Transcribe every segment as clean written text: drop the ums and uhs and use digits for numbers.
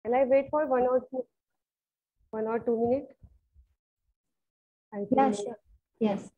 Shall I wait for 1 or 2 minutes? I think Yeah, sure. Yes.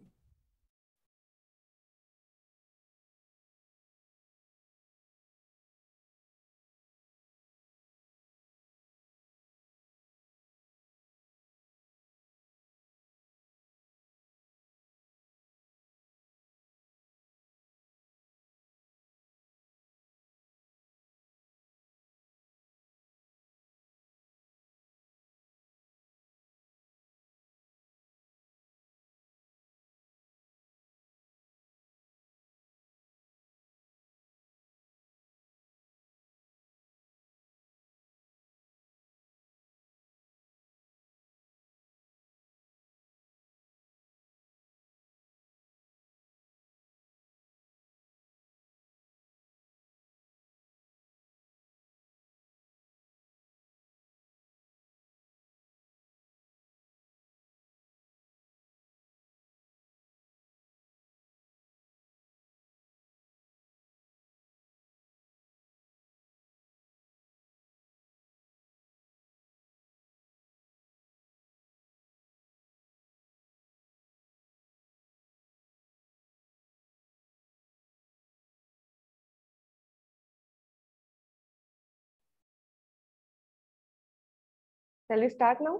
Shall we start now?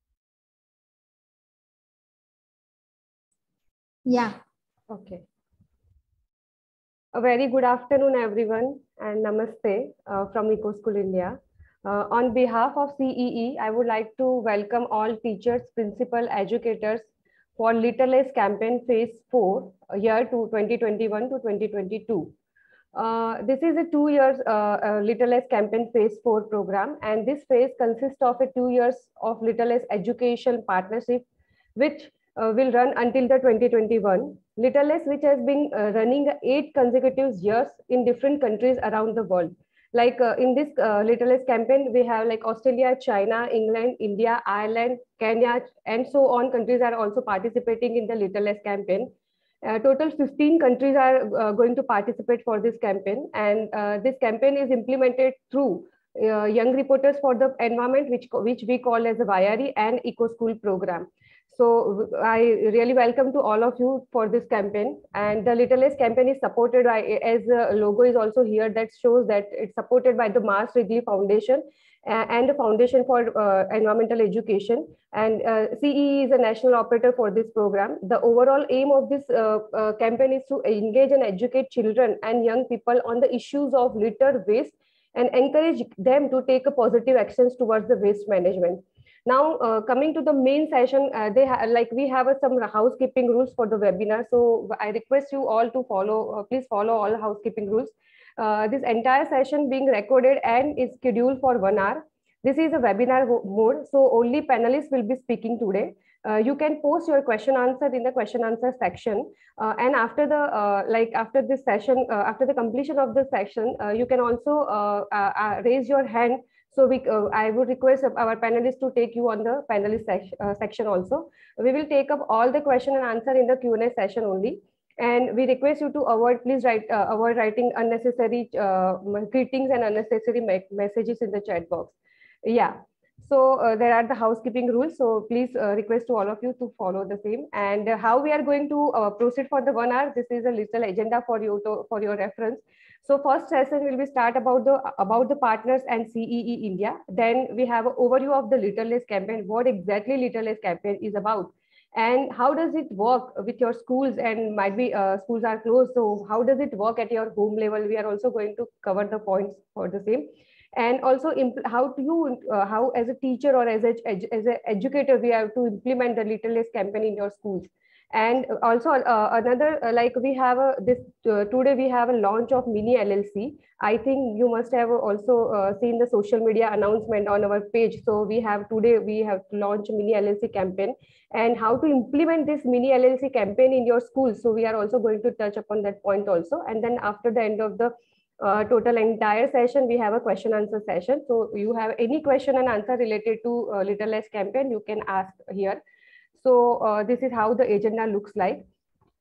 Yeah. Okay. A very good afternoon, everyone, and namaste from EcoSchool India. On behalf of CEE, I would like to welcome all teachers, principal, educators for Little Less campaign phase 4, year to 2021 to 2022. This is a 2 years Little Less campaign phase 4 program, and this phase consists of a 2 years of Little Less education partnership, which will run until the 2021. Little Less, which has been running 8 consecutive years in different countries around the world. Like in this Little Less campaign, we have like Australia, China, England, India, Ireland, Kenya, and so on countries are also participating in the Little Less campaign. Total 15 countries are going to participate for this campaign, and this campaign is implemented through Young Reporters for the Environment, which we call as a YRE and Eco School program. So I really welcome to all of you for this campaign. And the Little Less campaign is supported by, as the logo is also here, that shows that it's supported by the Mars Wrigley Foundation and the Foundation for Environmental Education. And CE is a national operator for this program. The overall aim of this campaign is to engage and educate children and young people on the issues of litter waste and encourage them to take a positive actions towards the waste management. Now, coming to the main session, we have some housekeeping rules for the webinar. So I request you all to follow, please follow all housekeeping rules. This entire session being recorded and is scheduled for 1 hour. This is a webinar mode, so only panelists will be speaking today. You can post your question answer in the question answer section, and after the after this session, after the completion of the session, you can also raise your hand. So I would request our panelists to take you on the panelist section also. We will take up all the question and answer in the Q&A session only. And we request you to avoid writing unnecessary greetings and unnecessary messages in the chat box. Yeah. So there are the housekeeping rules. So please request to all of you to follow the same. And how we are going to proceed for the 1 hour. This is a little agenda for you for your reference. So first session will be start about the partners and CEE India. Then we have an overview of the Little Less campaign. What exactly Little Less campaign is about, and how does it work with your schools, and might be schools are closed, so how does it work at your home level? We are also going to cover the points for the same. And also how do you how as a teacher or as an educator we have to implement the Little Less campaign in your schools. And also another like we have this today we have a launch of mini LLC. I think you must have also seen the social media announcement on our page. So we have today we have launched mini LLC campaign, and how to implement this mini LLC campaign in your school. So we are also going to touch upon that point also. And then after the end of the total entire session, we have a question answer session. So you have any question and answer related to Little Less campaign, you can ask here. So this is how the agenda looks like.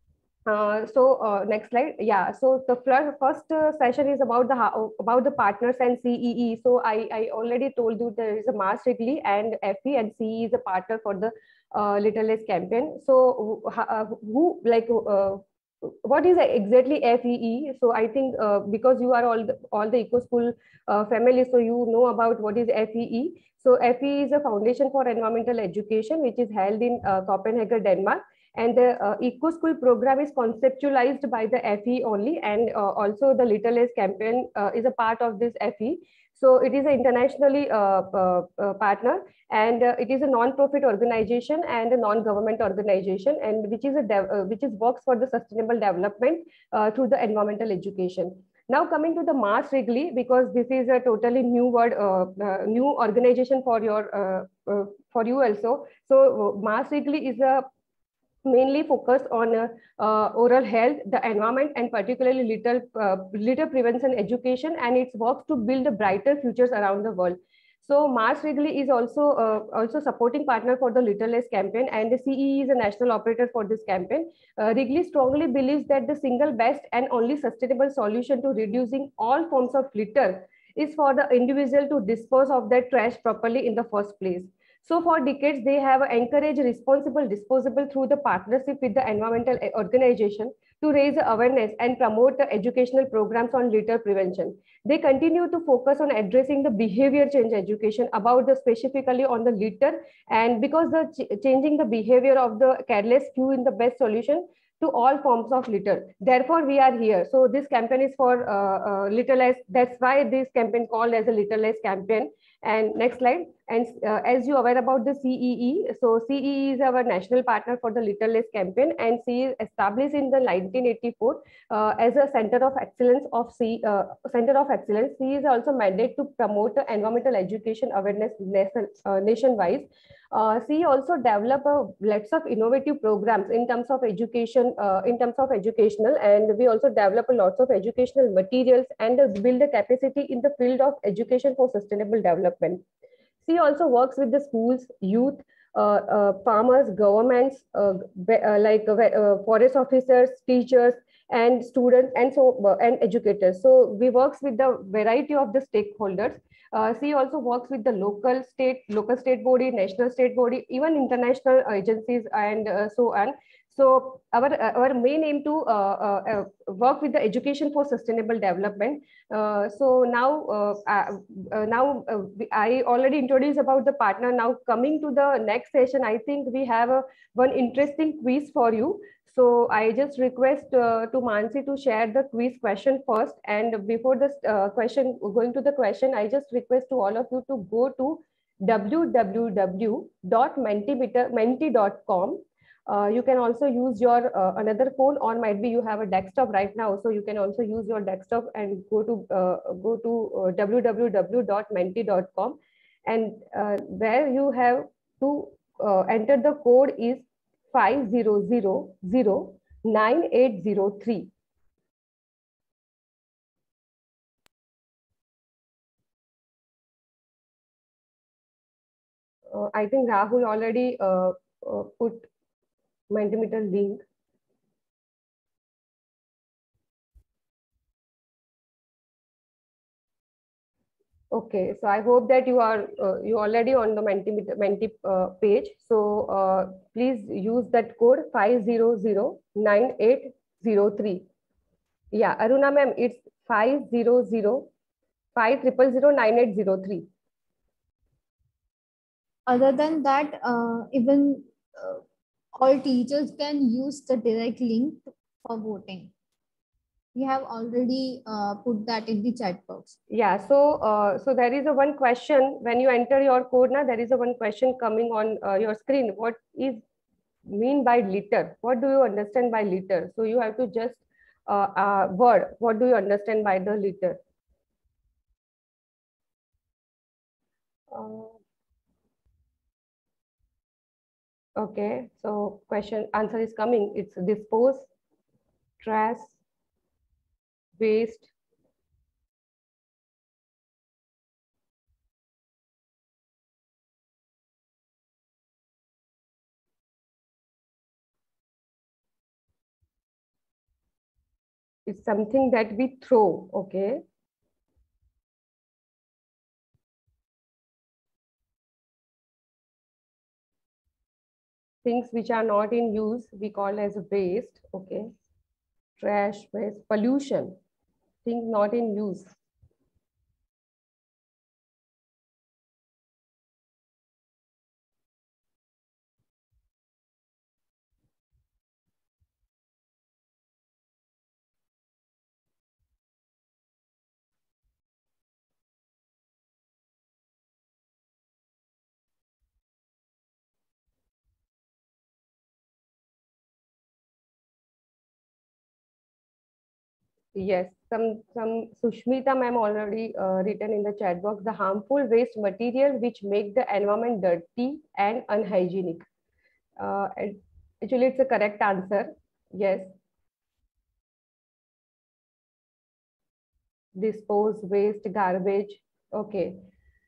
Next slide. Yeah. So the first session is about the partners and CEE. So I already told you there is a Mars Wrigley and FE, and CEE is a partner for the Little Less campaign. So who like what is exactly FEE? So I think because you are all the eco school family, so you know about what is FEE. So FEE is a foundation for environmental education, which is held in Copenhagen, Denmark. And the eco school program is conceptualized by the FE only, and also the Little Less campaign is a part of this FE. So it is an internationally partner, and it is a non-profit organization and a non-government organization, and which is works for the sustainable development through the environmental education. Now coming to the Mars Wrigley, because this is a totally new word, new organization for for you also. So Mars Wrigley is a mainly focused on oral health, the environment, and particularly litter prevention education, and its works to build a brighter futures around the world. So Mars Wrigley is also supporting partner for the Little Less campaign, and the CE is a national operator for this campaign. Wrigley strongly believes that the single best and only sustainable solution to reducing all forms of litter is for the individual to dispose of their trash properly in the first place. So for decades, they have encouraged responsible disposable through the partnership with the environmental organization to raise awareness and promote the educational programs on litter prevention. They continue to focus on addressing the behavior change education about the specifically on the litter, and because the changing the behavior of the careless few in the best solution to all forms of litter. Therefore, we are here. So this campaign is for Little Less. That's why this campaign called as a Little Less campaign. And next slide. And as you are aware about the CEE, so CEE is our national partner for the Little Less campaign, and C is established in the 1984 as a center of excellence of center of excellence. C is also mandated to promote the environmental education awareness nationwide. C also develop lots of innovative programs in terms of education, in terms of educational, and we also develop lots of educational materials and build the capacity in the field of education for sustainable development. She also works with the schools, youth, farmers, governments, forest officers, teachers, and students, and and educators. So we works with the variety of the stakeholders. She also works with the local state body, national state body, even international agencies, and so on. So our main aim to work with the education for sustainable development. I already introduced about the partner. Now coming to the next session, I think we have one interesting quiz for you. So I just request to Mansi to share the quiz question first. And before this going to the question, I just request to all of you to go to www.menti.com. You can also use your another phone, or might be you have a desktop right now, so you can also use your desktop and go to www.menti.com, and where you have to enter the code is 50009803. I think Rahul already put Mentimeter link. Okay, so I hope that you are you already on the Menti page. So please use that code 5009803. Yeah, Aruna ma'am, it's 500509803. Other than that, even all teachers can use the direct link for voting. We have already put that in the chat box. Yeah, so there is a one question when you enter your code. Now there is a one question coming on your screen. What is mean by litter? What do you understand by litter? So you have to just word. What do you understand by the litter? Okay, so question answer is coming. It's dispose, trash, waste. It's something that we throw, okay? Things which are not in use, we call as waste, okay? Trash, waste, pollution, things not in use. Yes, some Sushmita ma'am already written in the chat box, the harmful waste material which make the environment dirty and unhygienic. And actually, it's a correct answer. Yes, dispose waste, garbage. Okay.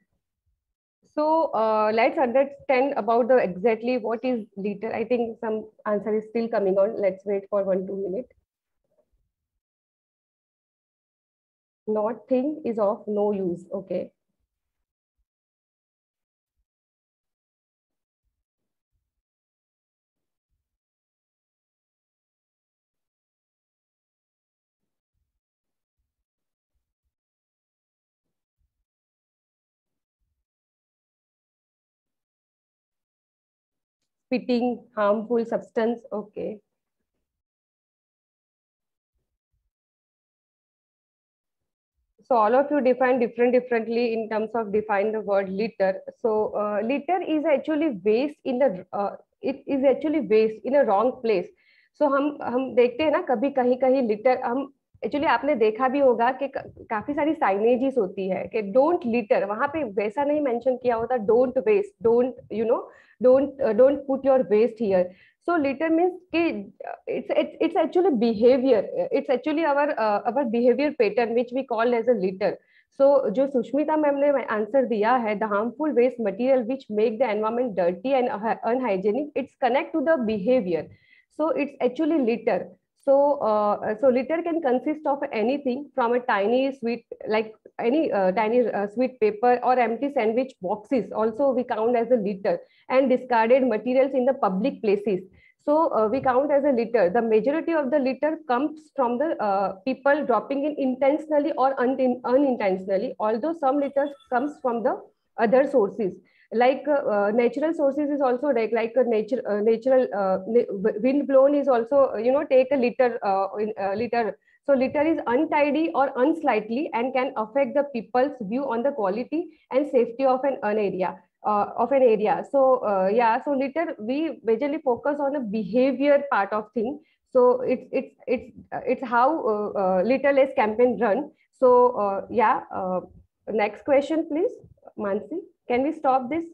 So let's understand about the exactly what is litter. I think some answer is still coming on. Let's wait for 1-2 minutes. Not thing is of no use. Okay. Spitting, harmful substance. Okay. So all of you define differently in terms of define the word litter. So litter is actually waste in the it is actually waste in a wrong place. So हम देखते हैं ना कभी कहीं कहीं litre हम actually आपने देखा भी होगा कि काफी सारी साइनेजेस होती है कि डोंट लिटर, वहां पे वैसा नहीं मेंशन किया होता don't waste, don't you know, don't put your waste here. So litter means कि it's actually behavior. It's actually our behavior pattern which we call as a litter. So जो Sushmita ma'am ने answer दिया है, the harmful waste material which make the environment dirty and unhygienic, it's connect to the behavior. So it's actually litter. So litter can consist of anything from a tiny sweet, like any tiny sweet paper or empty sandwich boxes. Also, we count as a litter, and discarded materials in the public places. So we count as a litter. The majority of the litter comes from the people dropping in intentionally or unintentionally. Although some litter comes from the other sources, like natural sources is also like a wind blown is also take a litter litter. So litter is untidy or unsightly and can affect the people's view on the quality and safety of an area. So yeah, so litter we majorly focus on the behavior part of thing. So it's how litterless campaign run. So yeah, next question please, Mansi. Can we stop this?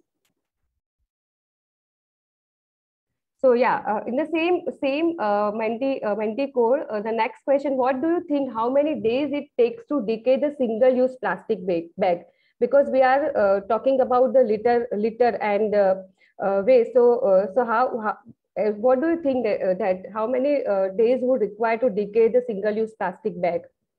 So yeah, in the same Menti core, the next question: what do you think? How many days it takes to decay the single-use plastic bag? Because we are talking about the litter and waste. So what do you think that how many days would require to decay the single-use plastic bag?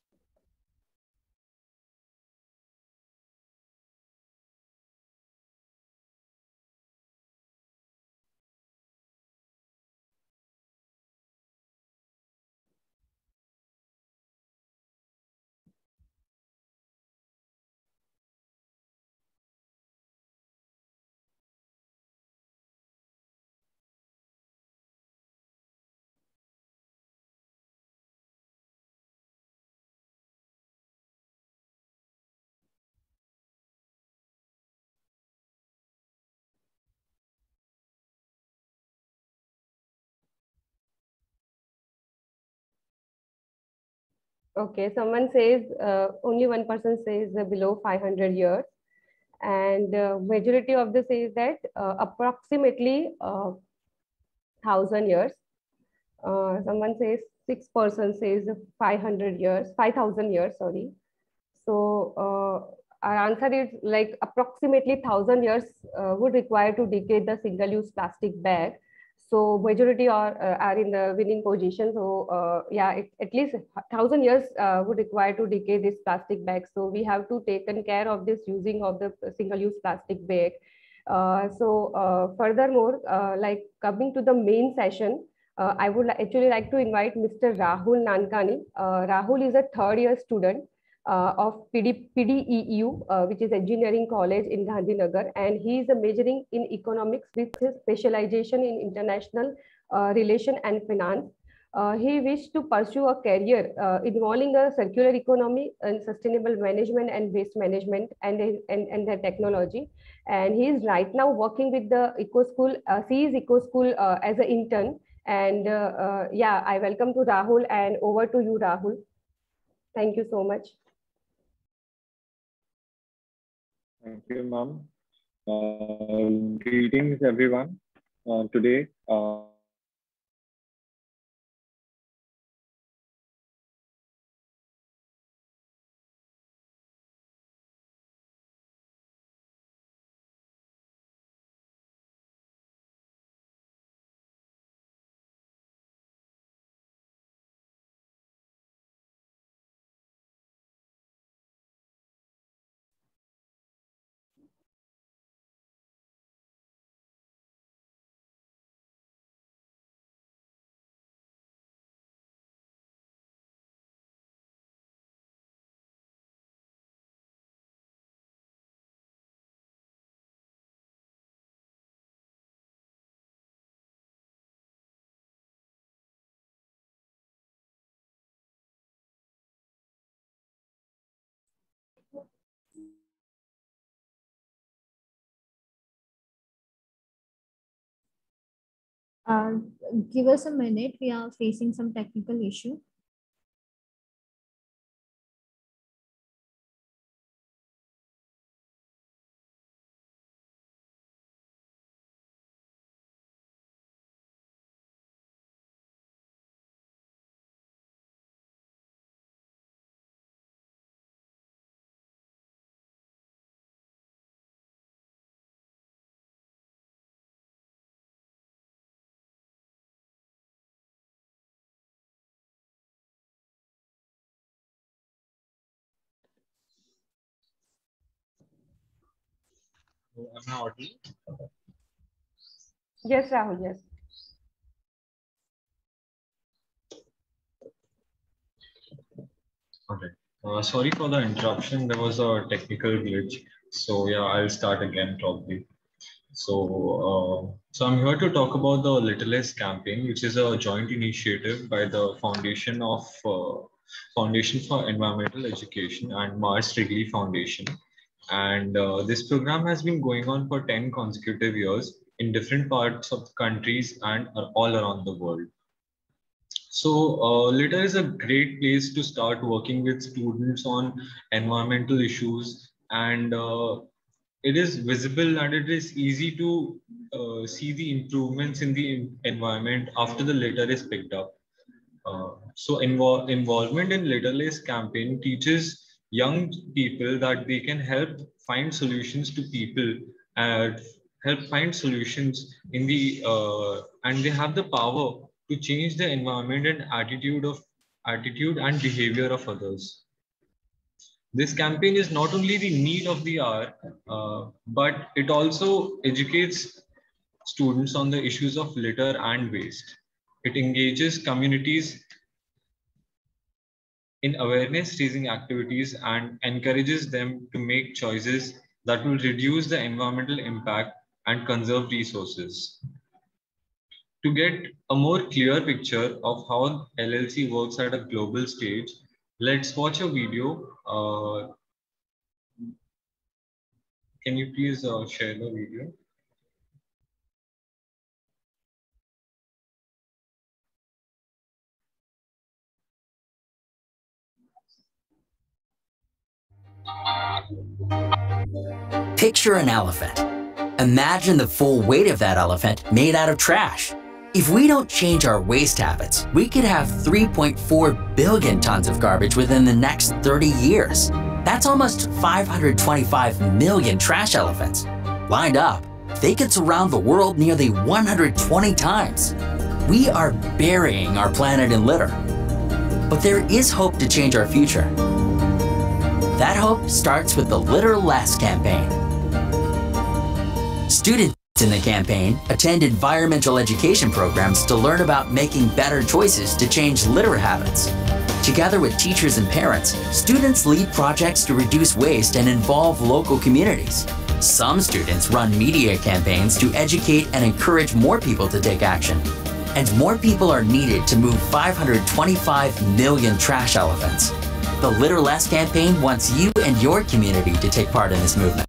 Okay, someone says only one person says below 500 years, and majority of the says that approximately 1,000 years. Someone says 6% says 500 years, 5,000 years, sorry. So our answer is like approximately 1,000 years would require to decay the single-use plastic bag. So majority are in the winning position. So yeah, at least 1,000 years would require to decay this plastic bag. So we have to taken care of this using of the single-use plastic bag. Furthermore, like coming to the main session, I would actually like to invite Mr. Rahul Nankani. Rahul is a third-year student of PDEU, which is Engineering College in Gandhinagar, and he is majoring in economics with his specialization in international relation and finance. He wished to pursue a career involving a circular economy and sustainable management and waste management and the technology. And he is right now working with the Eco School, CE's Eco School as an intern. And yeah, I welcome to Rahul, and over to you, Rahul. Thank you so much. Thank you, ma'am. Greetings, everyone. Today, Give us a minute. We are facing some technical issue. am I audible? Yes, Rahul, yes. Okay. Sorry for the interruption. There was a technical glitch. So yeah, I'll start again probably. So I'm here to talk about the Littlest campaign, which is a joint initiative by the Foundation for Environmental Education and Mars Wrigley Foundation. And this program has been going on for 10 consecutive years in different parts of the countries and all around the world. So Litter is a great place to start working with students on environmental issues, and it is visible and it is easy to see the improvements in the environment after the litter is picked up. Involvement in Litterless campaign teaches young people that they can help find solutions to people and help find solutions in the and they have the power to change the environment and attitude and behavior of others. This campaign is not only the need of the hour, but it also educates students on the issues of litter and waste. It engages communities in awareness raising activities and encourages them to make choices that will reduce the environmental impact and conserve resources. To get a more clear picture of how LLC works at a global stage, let's watch a video. Can you please share the video? Picture an elephant. Imagine the full weight of that elephant made out of trash. If we don't change our waste habits, we could have 3.4 billion tons of garbage within the next 30 years. That's almost 525 million trash elephants lined up They could surround the world nearly 120 times. We are burying our planet in litter. But there is hope to change our future. That hope starts with the Litter Less campaign. Students in the campaign attend environmental education programs to learn about making better choices to change litter habits. Together with teachers and parents, students lead projects to reduce waste and involve local communities. Some students run media campaigns to educate and encourage more people to take action. And more people are needed to move 525 million trash elephants. The Litter Less campaign wants you and your community to take part in this movement.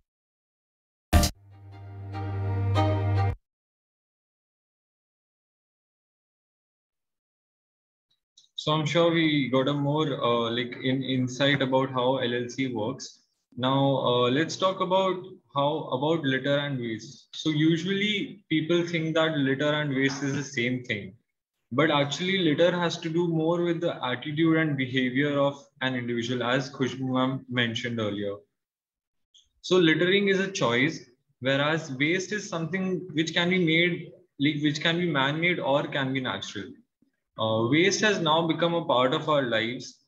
So I'm sure we got a more insight about how LLC works. Now let's talk about about litter and waste. So usually people think that litter and waste is the same thing, but actually litter has to do more with the attitude and behavior of an individual, as Khushbu ma'am mentioned earlier. So littering is a choice, whereas waste is something which can be made, which can be man-made or can be natural. Waste has now become a part of our lives.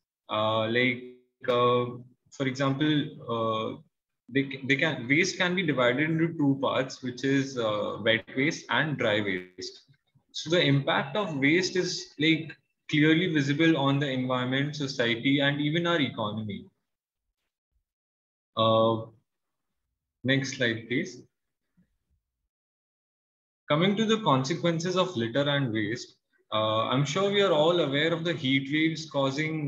For example, waste can be divided into two parts, which is wet waste and dry waste. So the impact of waste is clearly visible on the environment, society, and even our economy. Next slide, please. Coming to the consequences of litter and waste, I'm sure we are all aware of the heat waves causing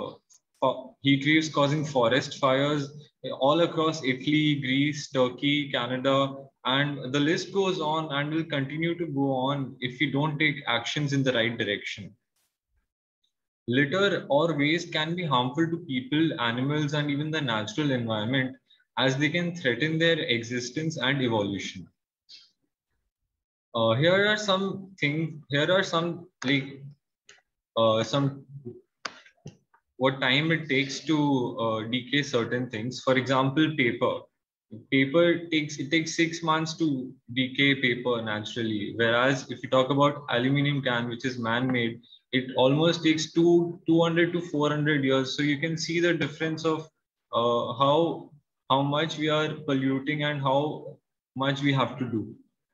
forest fires all across Italy, Greece, Turkey, Canada, and the list goes on and will continue to go on if we don't take actions in the right direction. Litter or waste can be harmful to people, animals, and even the natural environment, as they can threaten their existence and evolution. Here are some what time it takes to decay certain things. For example, paper. It takes 6 months to decay paper naturally. Whereas if you talk about aluminum can, which is man-made, it almost takes 200 to 400 years. So you can see the difference of how much we are polluting and how much we have to do.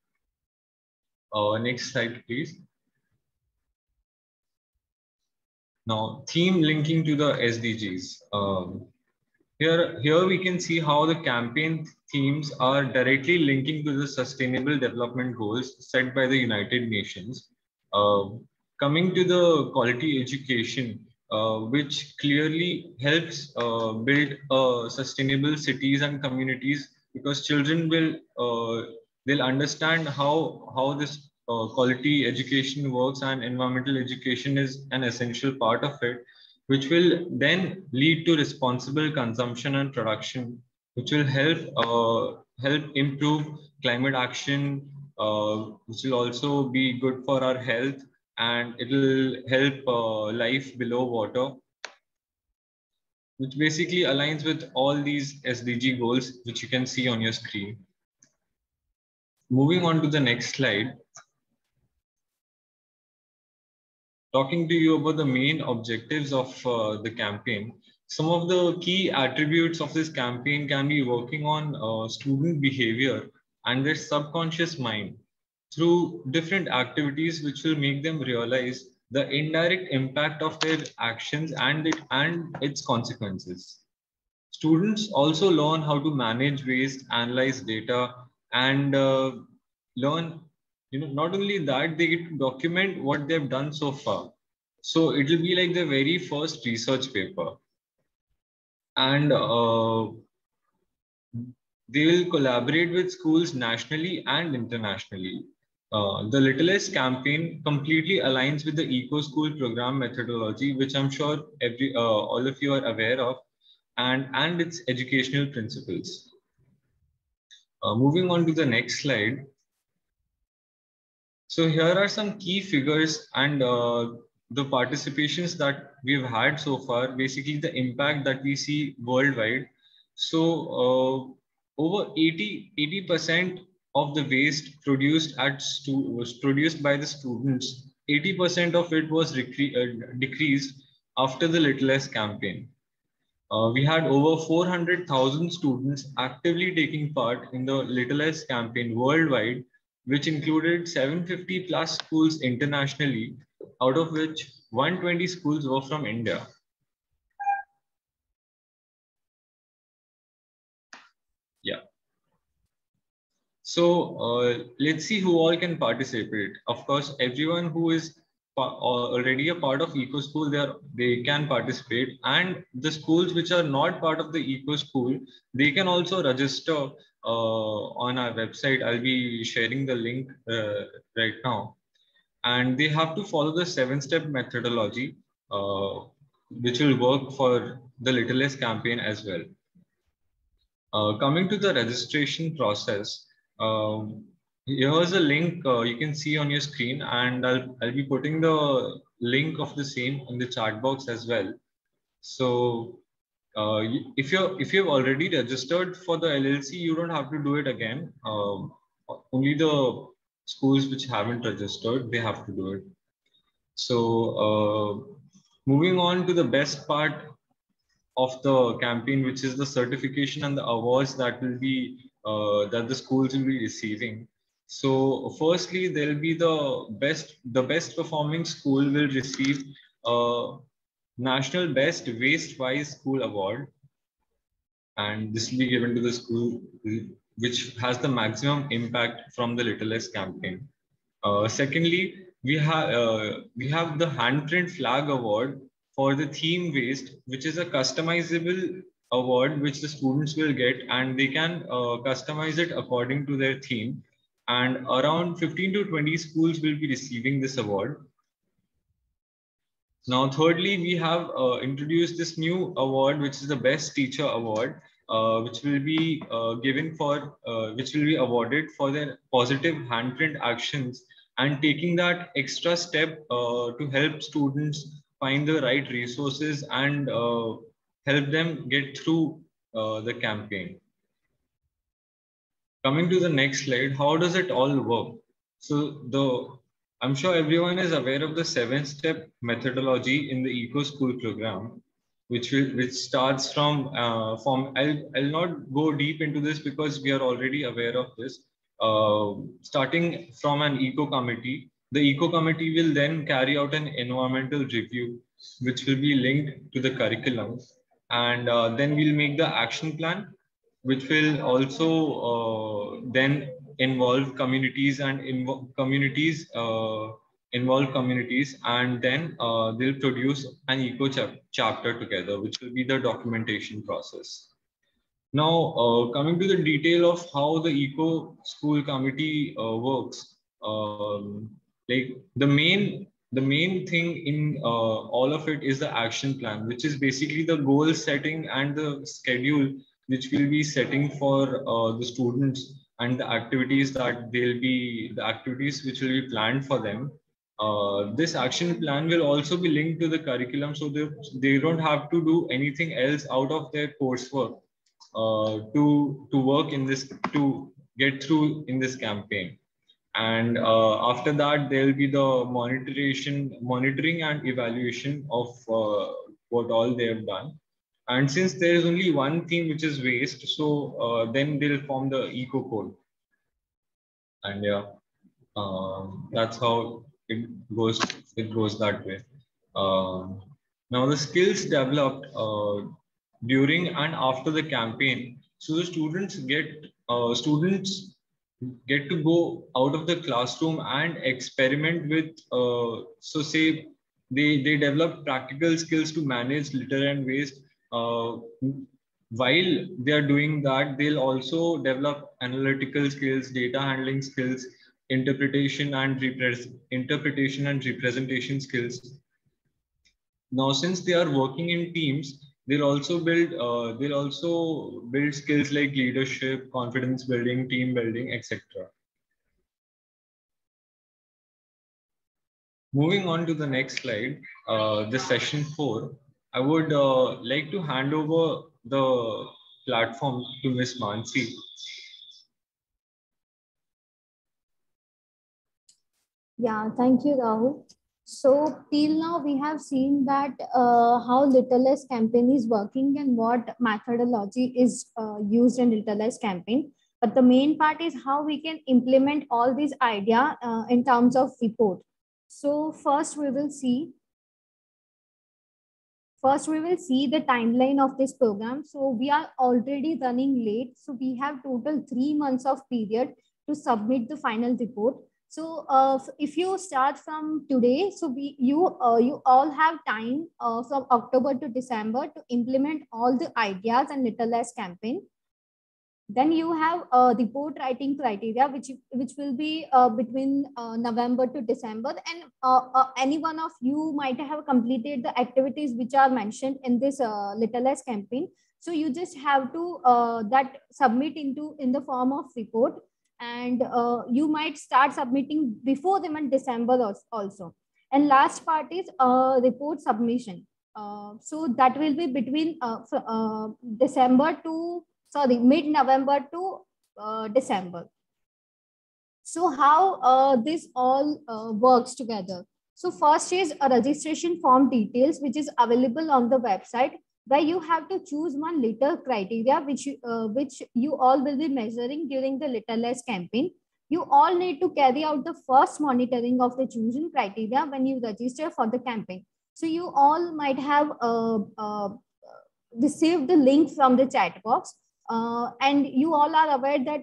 Next slide, please. Now, theme linking to the SDGs. Here we can see how the campaign themes are directly linking to the Sustainable Development Goals set by the United Nations. Coming to the quality education, which clearly helps build sustainable cities and communities, because children will they'll understand how this quality education works, and environmental education is an essential part of it, which will then lead to responsible consumption and production, which will help improve climate action, which will also be good for our health, and it will help life below water, which basically aligns with all these SDG goals, which you can see on your screen. Moving on to the next slide. Talking to you about the main objectives of the campaign. Some of the key attributes of this campaign can be working on student behavior and their subconscious mind through different activities, which will make them realize the indirect impact of their actions and its consequences. Students also learn how to manage waste, analyze data, and learn, not only that, they get to document what they've done so far. So it will be like the very first research paper. And they will collaborate with schools nationally and internationally. The Littlest campaign completely aligns with the Eco School program methodology, which I'm sure all of you are aware of, and its educational principles. Moving on to the next slide. So here are some key figures and the participations that we've had so far, basically the impact that we see worldwide. So over 80% of the waste produced was produced by the students, 80% of it was decreased after the Little Less campaign. We had over 400,000 students actively taking part in the Little Less campaign worldwide, which included 750 plus schools internationally, out of which 120 schools were from India. Yeah. So let's see who all can participate. Of course, everyone who is already a part of Eco School, they can participate, and the schools which are not part of the Eco School, they can also register on our website. I'll be sharing the link right now, and they have to follow the 7-step methodology, which will work for the Little Less campaign as well. Coming to the registration process, here's a link you can see on your screen, and I'll be putting the link of the same in the chat box as well. So if you've already registered for the LLC, you don't have to do it again. Only the schools which haven't registered, they have to do it. So moving on to the best part of the campaign, which is the certification and the awards that will be that the schools will be receiving. So firstly, there'll be the best performing school will receive a National Best Waste-Wise School Award, and this will be given to the school which has the maximum impact from the Little Less campaign. Secondly, we have the Handprint Flag Award for the theme waste, which is a customizable award which the students will get, and they can customize it according to their theme. And around 15 to 20 schools will be receiving this award. Now, thirdly, we have introduced this new award, which is the Best Teacher Award, which will be which will be awarded for their positive handprint actions and taking that extra step to help students find the right resources and help them get through the campaign. Coming to the next slide, how does it all work? So I'm sure everyone is aware of the 7-step methodology in the Eco School program, which starts from I'll not go deep into this because we are already aware of this. Starting from an eco committee, the eco committee will then carry out an environmental review, which will be linked to the curriculum, and then we'll make the action plan, which will also then involve communities and involve communities, and then they'll produce an eco chapter together, which will be the documentation process. Now, coming to the detail of how the Eco School Committee works, like the main thing in all of it is the action plan, which is basically the goal setting and the schedule which we'll be setting for the students and the activities which will be planned for them. This action plan will also be linked to the curriculum, so they don't have to do anything else out of their coursework to work in this, to get through in this campaign. And after that, there will be the monitoring and evaluation of what all they have done. And since there is only one theme, which is waste, so then they'll form the eco code. And yeah, that's how it goes. It goes that way. Now the skills developed during and after the campaign. So the students get to go out of the classroom and experiment with. So say they develop practical skills to manage litter and waste. While they are doing that, they'll also develop analytical skills, data handling skills, interpretation and representation skills. Now, since they are working in teams, they'll also build skills like leadership, confidence building, team building, etc. Moving on to the next slide, the session 4, I would like to hand over the platform to Ms. Mansi. Yeah, thank you, Rahul. So till now, we have seen that how Littlest campaign is working and what methodology is used in Littlest campaign. But the main part is how we can implement all these idea in terms of report. So first we will see the timeline of this program. So we are already running late. So we have total 3 months of period to submit the final report. So if you start from today, so you all have time from October to December to implement all the ideas and Little Less campaign. Then you have a report writing criteria, which will be between November to December, and any one of you might have completed the activities which are mentioned in this Little Less campaign. So you just have to that submit in the form of report, and you might start submitting before the month December also. And last part is report submission. So that will be between December to mid-November to December. So how this all works together? So first is a registration form details, which is available on the website, where you have to choose one litter criteria, which you all will be measuring during the Litter Less campaign. You all need to carry out the first monitoring of the chosen criteria when you register for the campaign. So you all might have received the link from the chat box. And you all are aware that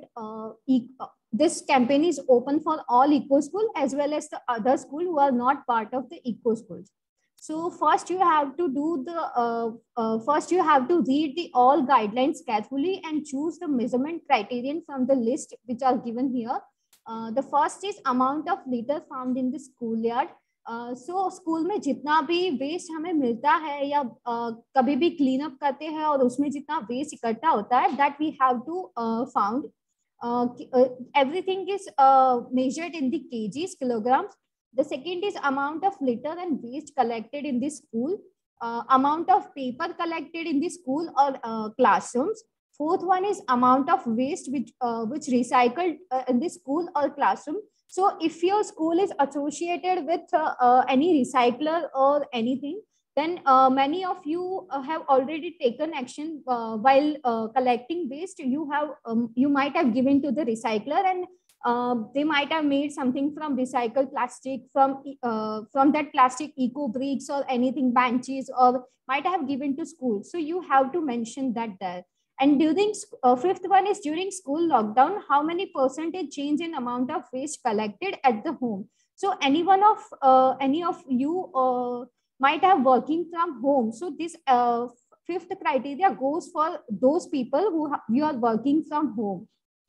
this campaign is open for all eco school as well as the other school who are not part of the eco schools. So first you have to do the first you have to read the all guidelines carefully and choose the measurement criterion from the list which are given here. The first is amount of litter found in the schoolyard. So school में जितना भी waste हमें मिलता है या कभी भी clean up करते हैं और उसमें जितना वेस्ट इकट्ठा होता है that we have to found everything is measured in the kgs kilograms. The second is amount of litter and waste collected in the school, amount of paper collected in the school or classrooms. Fourth one is amount of waste which recycled in the school or classroom. So if your school is associated with any recycler or anything, then many of you have already taken action while collecting waste. You might have given to the recycler, and they might have made something from recycled plastic, from that plastic eco bricks or anything, benches, or might have given to school. So you have to mention that there. And during fifth one is during school lockdown, how many percentage change in amount of waste collected at the home. So any of you might have working from home. So this fifth criteria goes for those people you are working from home.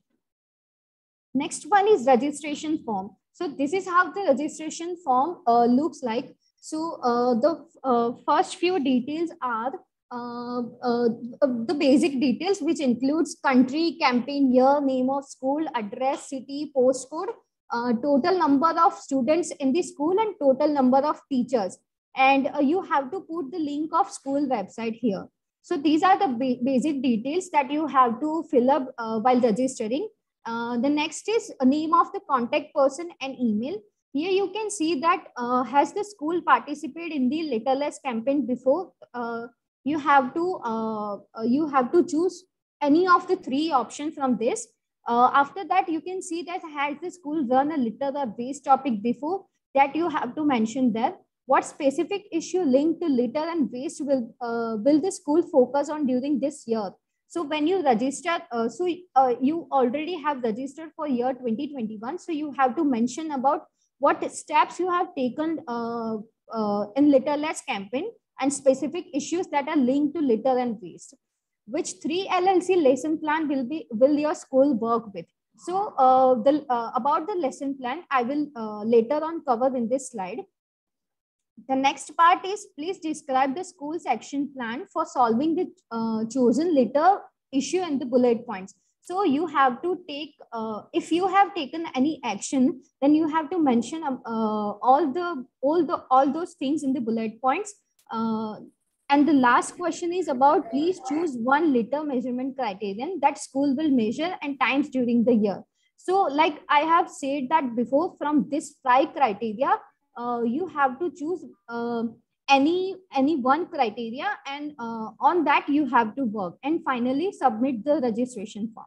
Next one is registration form. So this is how the registration form looks like. So the first few details are the basic details, which includes country, campaign year, name of school, address, city, postcode, total number of students in the school, and total number of teachers. And you have to put the link of school website here. So these are the basic details that you have to fill up while registering. The next is a name of the contact person and email. Here you can see that has the school participated in the Litter Less campaign before? You have to choose any of the three options from this. After that, you can see that has the school run a litter or waste topic before? That you have to mention there. What specific issue linked to litter and waste will the school focus on during this year? So when you register, you already have registered for year 2021. So you have to mention about what steps you have taken in Litter Less campaign and specific issues that are linked to litter and waste. Which 3 LLC lesson plan will your school work with? So about the lesson plan, I will later on cover in this slide. The next part is please describe the school's action plan for solving the chosen litter issue and the bullet points. So you have to take, if you have taken any action, then you have to mention all those things in the bullet points. And the last question is about please choose one litter measurement criterion that school will measure and times during the year. So like I have said that before, from this 5 criteria, you have to choose any one criteria, and on that you have to work, and finally submit the registration form.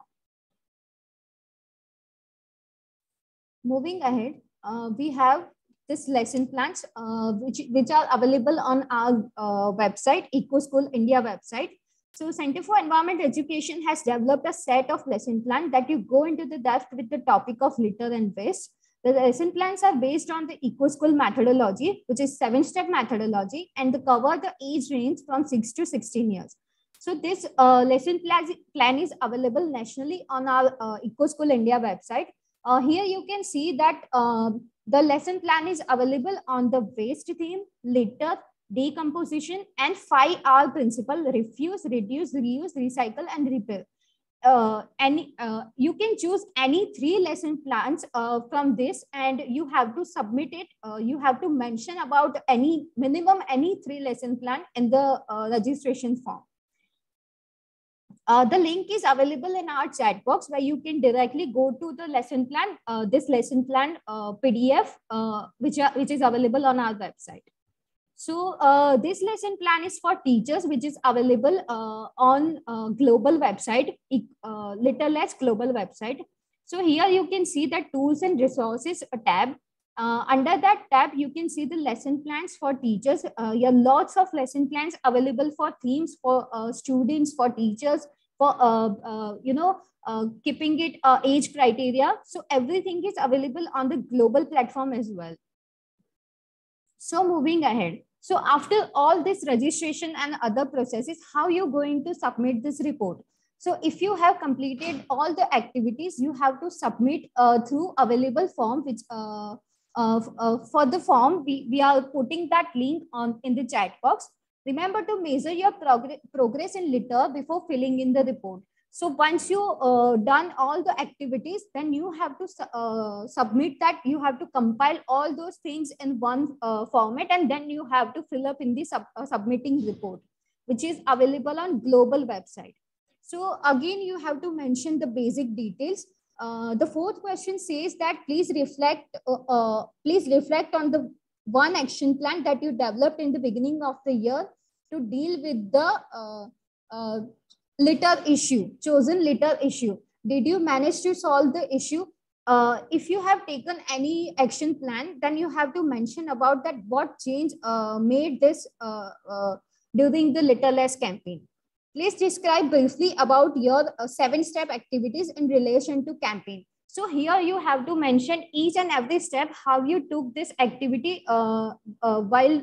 Moving ahead, we have this lesson plans which are available on our website, EcoSchool India website. So Center for Environment Education has developed a set of lesson plans that you go into the depth with the topic of litter and waste. The lesson plans are based on the EcoSchool methodology, which is 7-step methodology, and they cover the age range from 6 to 16 years. So this lesson plan is available nationally on our EcoSchool India website. Here you can see that the lesson plan is available on the waste theme, litter, decomposition, and 5R principle: refuse, reduce, reuse, recycle, and repair. You can choose any 3 lesson plans from this, and you have to submit it. You have to mention about any 3 lesson plan in the registration form. The link is available in our chat box, where you can directly go to the lesson plan, this lesson plan PDF, which is available on our website. So this lesson plan is for teachers, which is available on global website, Litterless global website. So here you can see the tools and resources tab. Under that tab, you can see the lesson plans for teachers. Here lots of lesson plans available for themes, for students, for teachers, for keeping it age criteria. So everything is available on the global platform as well. So moving ahead. So after all this registration and other processes, how you're going to submit this report? So if you have completed all the activities, you have to submit through available form, which for the form, we are putting that link on in the chat box. Remember to measure your progress in litter before filling in the report. So once you done all the activities, then you have to submit that. You have to compile all those things in one format, and then you have to fill up in the submitting report, which is available on global website. So again, you have to mention the basic details. The 4th question says that please reflect on the one action plan that you developed in the beginning of the year to deal with the litter issue, chosen litter issue. Did you manage to solve the issue? If you have taken any action plan, then you have to mention about that what change made this during the Litterless campaign. Please describe briefly about your 7-step activities in relation to campaign. So here you have to mention each and every step, how you took this activity while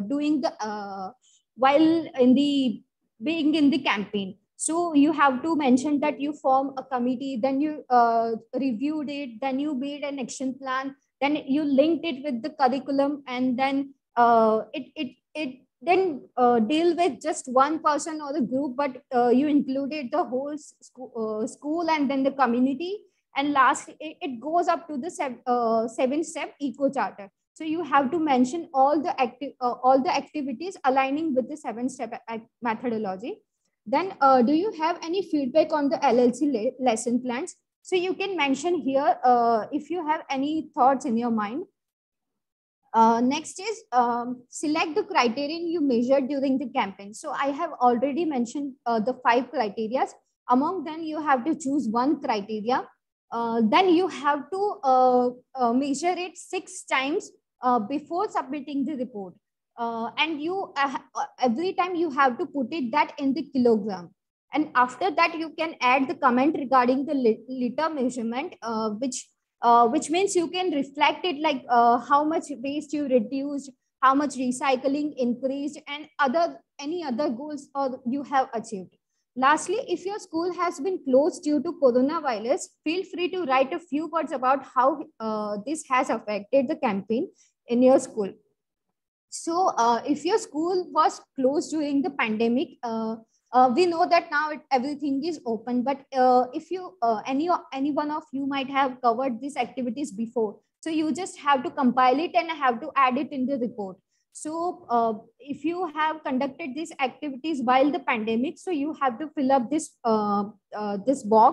being in the campaign. So you have to mention that you form a committee, then you reviewed it, then you made an action plan, then you linked it with the curriculum, and then it didn't deal with just one person or the group, but you included the whole school and then the community. And lastly, it goes up to the 7-step eco charter. So you have to mention all the activities aligning with the 7-step methodology. Then do you have any feedback on the LLC lesson plans? So you can mention here if you have any thoughts in your mind. Next is select the criterion you measured during the campaign. So I have already mentioned the 5 criteria. Among them, you have to choose one criteria. Then you have to measure it 6 times before submitting the report. And you every time you have to put it that in the kilogram. And after that, you can add the comment regarding the litter measurement, which means you can reflect it like how much waste you reduced, how much recycling increased, and any other goals or you have achieved. Lastly, if your school has been closed due to coronavirus, feel free to write a few words about how this has affected the campaign in your school. So if your school was closed during the pandemic, we know that now everything is open, but if you any one of you might have covered these activities before, so you just have to compile it and have to add it in the report. So if you have conducted these activities while the pandemic, so you have to fill up this this box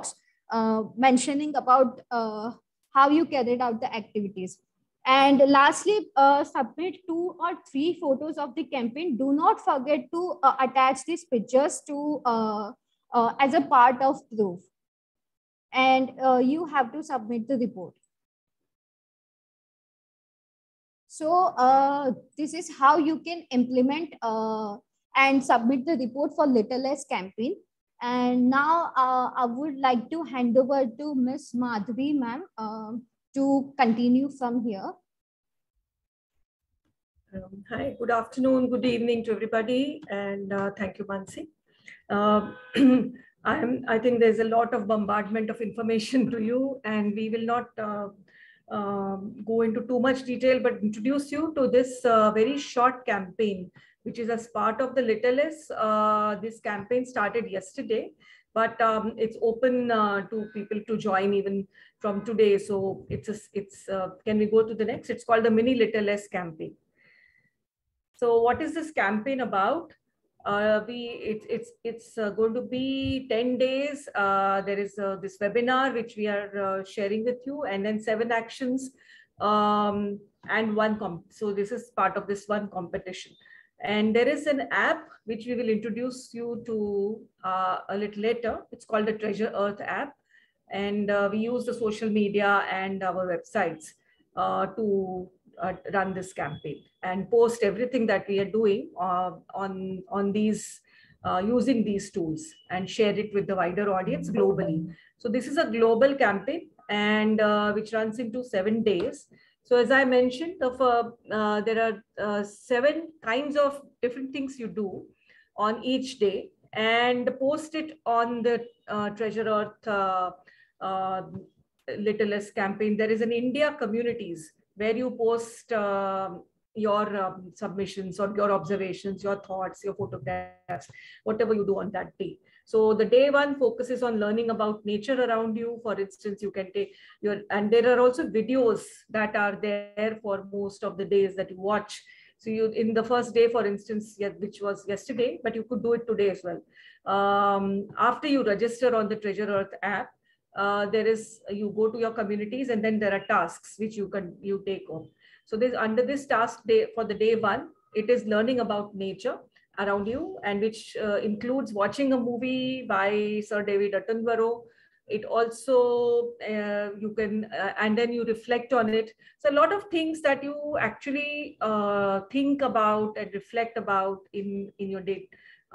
mentioning about how you carried out the activities. And lastly, submit 2 or 3 photos of the campaign. Do not forget to attach these pictures to as a part of proof. And you have to submit the report. So this is how you can implement and submit the report for Little Less campaign. And now I would like to hand over to Ms. Madhuri ma'am to continue from here. Hi, good afternoon, good evening to everybody, and thank you, Mansi. I think there's a lot of bombardment of information to you, and we will not go into too much detail, but introduce you to this very short campaign, which is as part of the Little Less. This campaign started yesterday, but it's open to people to join even from today. So can we go to the next? It's called the Mini Little Less campaign. So what is this campaign about? It's going to be 10 days. There is this webinar which we are sharing with you, and then 7 actions and 1 so this is part of this 1 competition. And there is an app which we will introduce you to a little later. It's called the Treasure Earth app, and we use the social media and our websites to run this campaign and post everything that we are doing on these using these tools and share it with the wider audience globally. So this is a global campaign, and which runs into 7 days. So as I mentioned, there are 7 kinds of different things you do on each day, and post it on the Treasure Earth Little Less campaign. There is an India communities where you post your submissions or your observations, your thoughts, your photographs, whatever you do on that day. So the day 1 focuses on learning about nature around you. For instance, you can take and there are also videos that are there for most of the days that you watch. So you, in the first day, for instance, which was yesterday, but you could do it today as well. After you register on the Treasure Earth app, you go to your communities, and then there are tasks which you take on. So there's under this task day for the day 1, it is learning about nature around you, and which includes watching a movie by Sir David Attenborough. It also you can and then you reflect on it. So a lot of things that you actually think about and reflect about in your day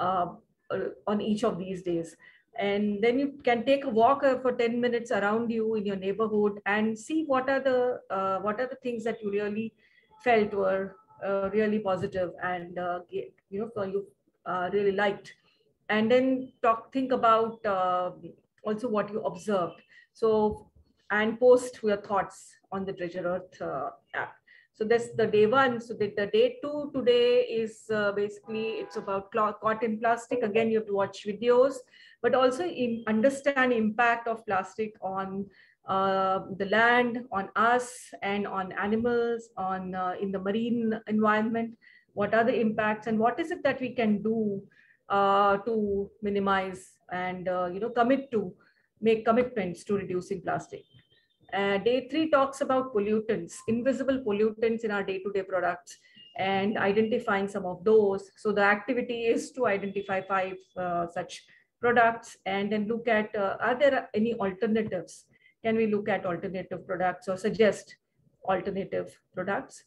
on each of these days. And then you can take a walk for 10 minutes around you in your neighborhood and see what are the things that you really felt were really positive and you really liked. And then think about also what you observed. So, and post your thoughts on the Treasure Earth app. So that's the day 1. So the day 2 today is basically it's about caught in plastic. Again, you have to watch videos, but also understand impact of plastic on the land, on us, and on animals, on in the marine environment. What are the impacts, and what is it that we can do to minimize and make commitments to reducing plastic. Day 3 talks about pollutants, invisible pollutants in our day-to-day products, and identifying some of those. So the activity is to identify 5 such products, and then look at are there any alternatives? Can we look at alternative products or suggest alternative products?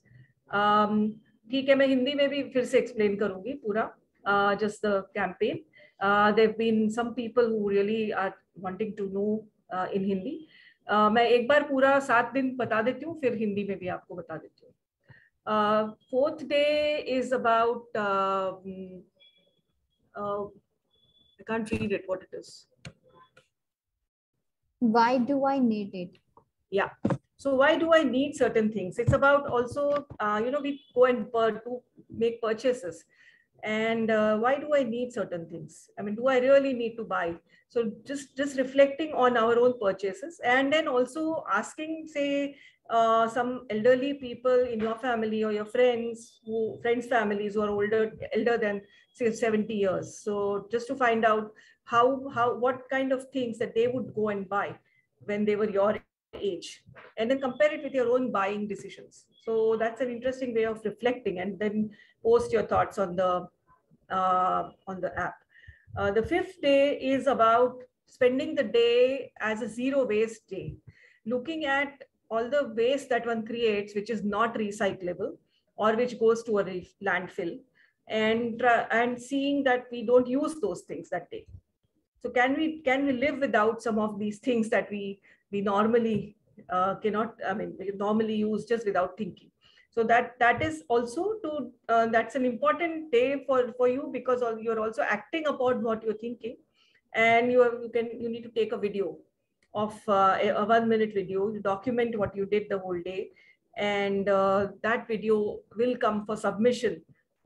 ठीक है, मैं हिंदी में भी फिर से explain करूँगी पूरा just the campaign. There have been some people who really are wanting to know in Hindi. मैं एक बार पूरा 7 दिन बता देती हूँ, फिर हिंदी में भी आपको बता देती हूँ. 4th day is about I can't read it, what it is. Why do I need it? Yeah. So why do I need certain things? It's about also, we go and make purchases. And why do I need certain things? I mean, do I really need to buy? So just reflecting on our own purchases, and then also asking, say, some elderly people in your family or your friends families who are older than say 70 years. So just to find out what kind of things that they would go and buy when they were your age, and then compare it with your own buying decisions. So that's an interesting way of reflecting, and then post your thoughts on the app. The 5th day is about spending the day as a zero waste day, looking at all the waste that one creates which is not recyclable or which goes to a landfill, and seeing that we don't use those things that day. So can we live without some of these things that we normally cannot, we normally use just without thinking. So that is also to that's an important day for you, because you're also acting upon what you're thinking, and you need to take a video of a 1-minute video. You document what you did the whole day, and that video will come for submission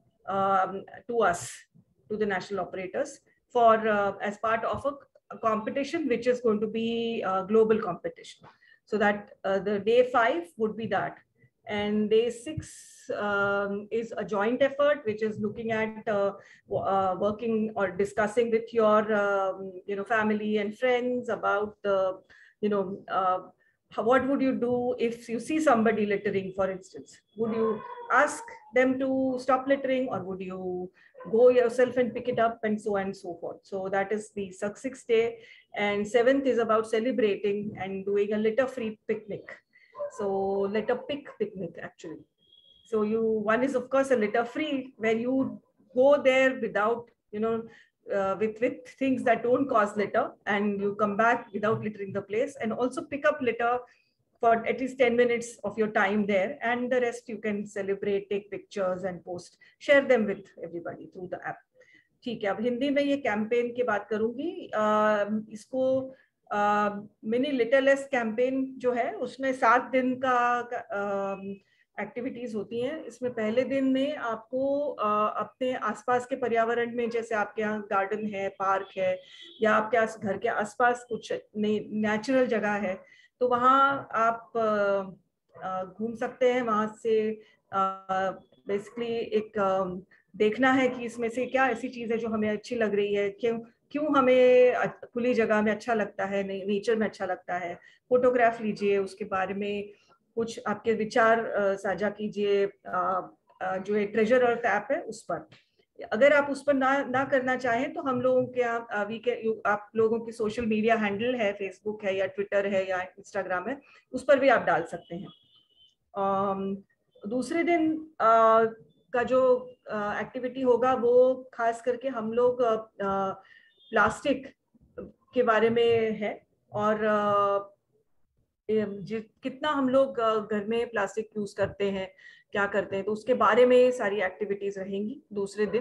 to us, to the national operators, for as part of a competition which is going to be a global competition. So that the day 5 would be that, and day 6 is a joint effort, which is looking at working or discussing with your family and friends about the what would you do if you see somebody littering, for instance? Would you ask them to stop littering, or would you go yourself and pick it up, and so on and so forth? So that is the 6th day. And 7th is about celebrating and doing a litter-free picnic. So litter pick picnic, actually. So one is of course a litter-free, where you go there without, with things that don't cause litter, and you come back without littering the place, and also pick up litter for at least 10 minutes of your time there, and the rest you can celebrate, take pictures and post, share them with everybody through the app. ठीक है, अब हिंदी में ये campaign की बात करूंगी. इसको mini litterless campaign जो है, उसमें 7 दिन का एक्टिविटीज होती हैं. इसमें पहले दिन में आपको अपने आसपास के पर्यावरण में, जैसे आपके यहाँ गार्डन है, पार्क है, या आपके घर के आसपास कुछ नेचुरल जगह है, तो वहाँ आप घूम सकते हैं. वहाँ से बेसिकली एक देखना है कि इसमें से क्या ऐसी चीज़ है जो हमें अच्छी लग रही है, क्यों हमें खुली जगह में अच्छा लगता है, नेचर में अच्छा लगता है. फोटोग्राफ लीजिए, उसके बारे में कुछ आपके विचार साझा कीजिए. जो एक ट्रेजर अर्थ ऐप है उस पर, अगर आप उस पर ना करना चाहें तो हम लोगों के आप लोगों की सोशल मीडिया हैंडल है, फेसबुक है या ट्विटर है या इंस्टाग्राम है, उस पर भी आप डाल सकते हैं. दूसरे दिन का जो एक्टिविटी होगा वो खास करके हम लोग प्लास्टिक के बारे में है, और कितना हम लोग घर में प्लास्टिक यूज करते हैं, क्या करते हैं, तो उसके बारे में सारी एक्टिविटीज रहेंगी दूसरे दिन.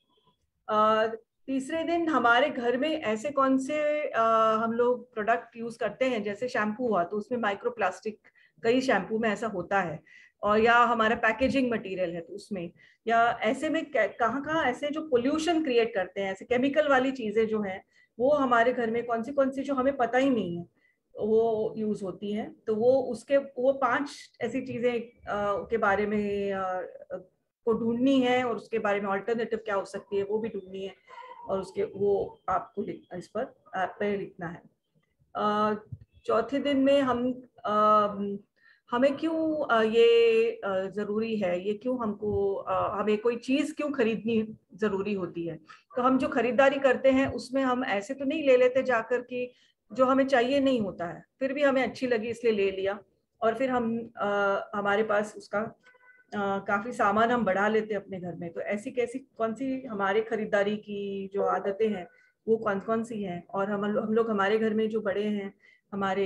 तीसरे दिन हमारे घर में ऐसे कौन से हम लोग प्रोडक्ट यूज करते हैं, जैसे शैम्पू हुआ तो उसमें माइक्रो प्लास्टिक कई शैम्पू में ऐसा होता है, और या हमारा पैकेजिंग मटेरियल है तो उसमें, या ऐसे में कहाँ ऐसे जो पोल्यूशन क्रिएट करते हैं, ऐसे केमिकल वाली चीजें जो हैं, वो हमारे घर में कौन सी जो हमें पता ही नहीं है वो यूज होती हैं. तो वो 5 ऐसी चीजें के बारे में को ढूंढनी है, और उसके बारे में ऑल्टरनेटिव क्या हो सकती है वो भी ढूंढनी है, और वो आपको इस पर ऐप पे लिखना है. चौथे दिन में हमें क्यों ये जरूरी है, ये क्यों हमको हमें कोई चीज क्यों खरीदनी जरूरी होती है. तो हम जो खरीदारी करते हैं उसमें हम ऐसे तो नहीं ले लेते जाकर कि जो हमें चाहिए नहीं होता है, फिर भी हमें अच्छी लगी इसलिए ले लिया, और फिर हमारे पास उसका काफी सामान हम बढ़ा लेते हैं अपने घर में. तो ऐसी कौन सी हमारे खरीदारी की जो आदतें हैं वो कौन सी हैं, और हम लोग हमारे घर में जो बड़े हैं, हमारे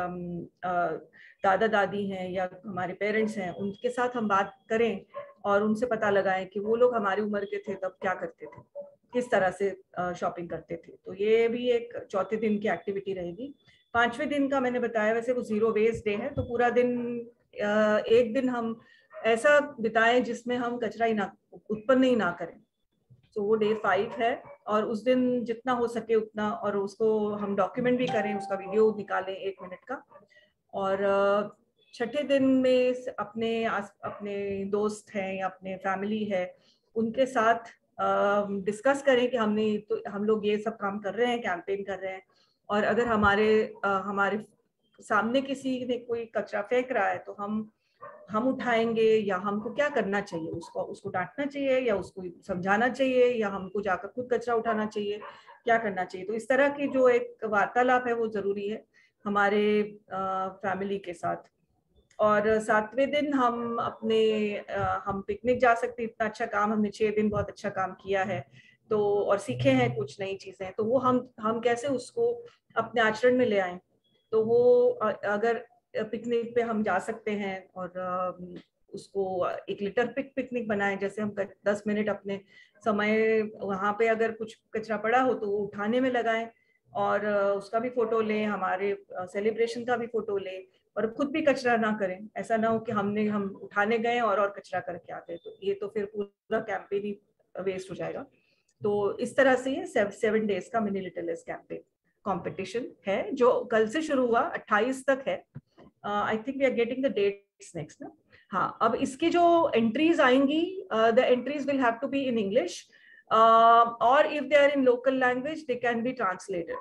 दादा दादी हैं या हमारे पेरेंट्स हैं, उनके साथ हम बात करें और उनसे पता लगाएं कि वो लोग हमारी उम्र के थे तब क्या करते थे, किस तरह से शॉपिंग करते थे. तो ये भी एक चौथे दिन की एक्टिविटी रहेगी. 5वें दिन का मैंने बताया, वैसे वो जीरो वेस्ट डे है, तो पूरा दिन एक दिन हम ऐसा बिताएं जिसमें हम कचरा ही उत्पन्न ही ना करें. तो वो डे 5 है, और उस दिन जितना हो सके उतना, और उसको हम डॉक्यूमेंट भी करें, उसका वीडियो निकालें 1 मिनट का. और छठे दिन में अपने दोस्त हैं या अपने फैमिली है, उनके साथ डिस्कस करें कि हम लोग ये सब काम कर रहे हैं, कैंपेन कर रहे हैं, और अगर हमारे सामने किसी ने कोई कचरा फेंक रहा है तो हम उठाएंगे, या हमको क्या करना चाहिए, उसको डांटना चाहिए, या उसको समझाना चाहिए, या हमको जाकर खुद कचरा उठाना चाहिए, क्या करना चाहिए। तो इस तरह की जो एक वार्तालाप है वो जरूरी है हमारे फैमिली के साथ। और 7वें दिन हम पिकनिक जा सकते, इतना अच्छा काम हमने 6 दिन बहुत अच्छा काम किया है, तो और सीखे हैं कुछ नई चीजें, तो वो हम कैसे उसको अपने आचरण में ले आए। तो वो अगर पिकनिक पे हम जा सकते हैं और उसको एक लिटर पिकनिक बनाए, जैसे हम 10 मिनट अपने समय वहां पे अगर कुछ कचरा पड़ा हो तो वो उठाने में लगाएं, और उसका भी फोटो लें, हमारे सेलिब्रेशन का भी फोटो लें, और खुद भी कचरा ना करें। ऐसा ना हो कि हम उठाने गए और कचरा करके आते, तो ये तो फिर पूरा कैंपेन ही वेस्ट हो जाएगा। तो इस तरह से ये 7 डेज का mini litterless campaign competition है, जो कल से शुरू हुआ, 28 तक है। I think we are getting the dates next ना। हाँ, अब इसकी जो एंट्रीज आएंगी, the entries will have to be in English, और if they are in local language they can be translated.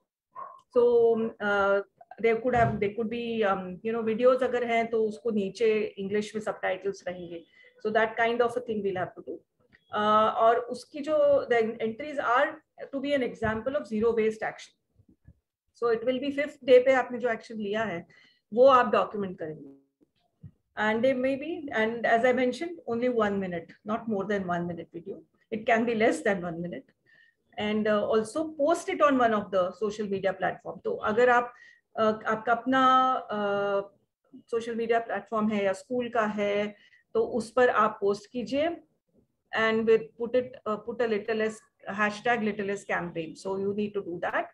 So they could be videos अगर हैं तो उसको नीचे इंग्लिश में सबटाइटल्स रहेंगे, so that kind of a thing we'll have to do. और उसकी जो the entries are to be an example of zero waste action, so it will be 5th day पे आपने जो action लिया है वो आप document करेंगे, and they may be, and as I mentioned, only 1 minute, not more than 1 minute video. It can be less than 1 minute, and also post it on one of the social media platform. तो अगर आपका अपना social media platform है या school का है तो उस पर आप पोस्ट कीजिए, and with put a little s hashtag little s campaign. So you need to do that.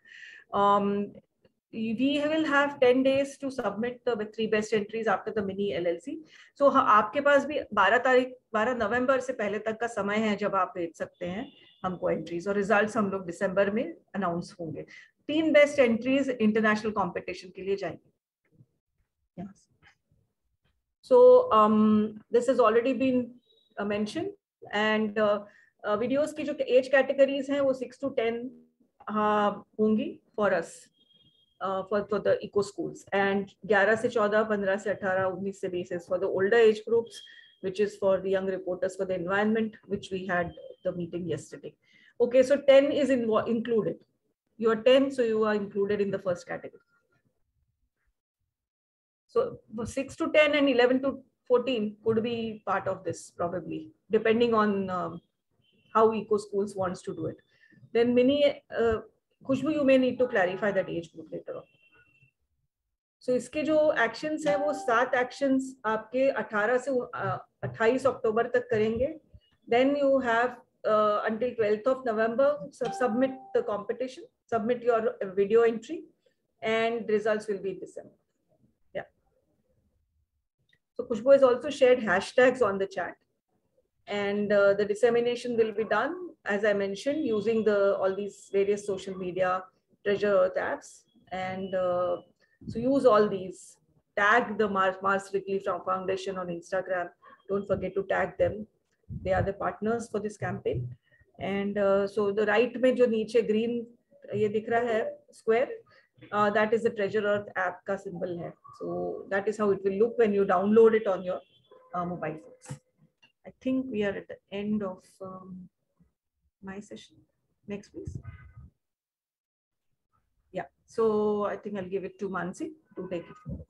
We will have 10 days to submit the 3 best entries after the mini LLC. So आपके पास भी 12 नवंबर से पहले तक का समय है जब आप भेज सकते हैं हमको एंट्रीज, और रिजल्ट्स हम लोग दिसंबर में अनाउंस होंगे। 3 बेस्ट एंट्रीज इंटरनेशनल कंपटीशन के लिए जाएंगे। So this has already been mentioned, and videos की जो एज कैटेगरीज हैं वो 6 to 10 होंगी for us, for the eco schools, and 11 से 14, 15 से 18, 19 से 20 is for the older age groups, which is for the young reporters for the environment, which we had the meeting yesterday. Okay, so 10 is included. You are 10, so you are included in the first category. So 6 to 10 and 11 to 14 could be part of this, probably, depending on how eco schools wants to do it. Then mini Khushbu, you may need to clarify that age group later on. So इसके जो actions है वो 7 actions आपके 18 से 28 अक्टूबर तक करेंगे. Then you have until 12th of November, submit the competition, submit your video entry, and results will be in December. Yeah. So Khushbu has also shared hashtags on the chat, and the dissemination will be done, as I mentioned, using all these various social media Treasure Earth apps, and so use all these. Tag the Mars Wrigley Foundation on Instagram. Don't forget to tag them. They are the partners for this campaign. And so the right में जो नीचे green ये दिख रहा है square, that is the Treasure Earth app का symbol है. So that is how it will look when you download it on your mobile phones. I think we are at the end of my session. Next, please. Yeah, so I think I'll give it to Mansi to take it forward.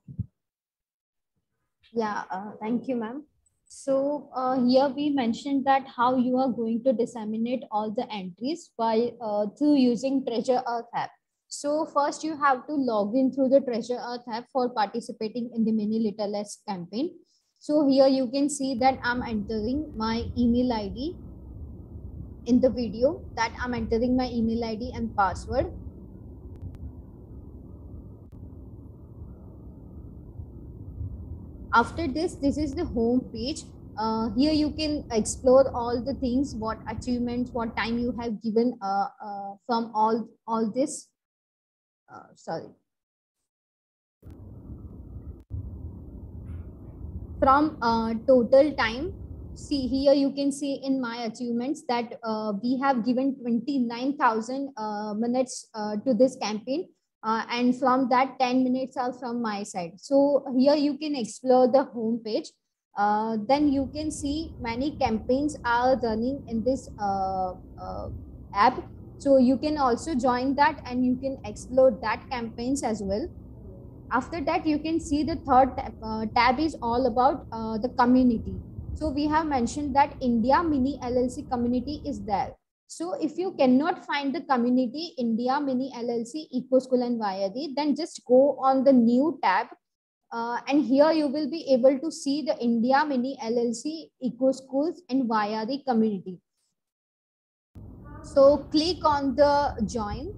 Yeah, thank you, ma'am. So here we mentioned that how you are going to disseminate all the entries by through using Treasure Earth app. So first you have to log in through the Treasure Earth app for participating in the Mini Little S campaign. So here you can see that I'm entering my email ID in the video, that I'm entering my email ID and password. After this is the home page. Here you can explore all the things, what achievements, what time you have given from all this. Sorry. From total time. see here, you can see in my achievements that we have given 29,000 minutes to this campaign. And from that, 10 minutes are from my side. So here you can explore the home page. Then you can see many campaigns are running in this app. So you can also join that and you can explore that campaigns as well. After that, you can see the third tab is all about the community. So we have mentioned that India Mini LLC community is there. So if you cannot find the community India Mini LLC Eco School and Vyadi, then just go on the new tab. And here you will be able to see the India Mini LLC Eco Schools and Vyadi community. So click on the join.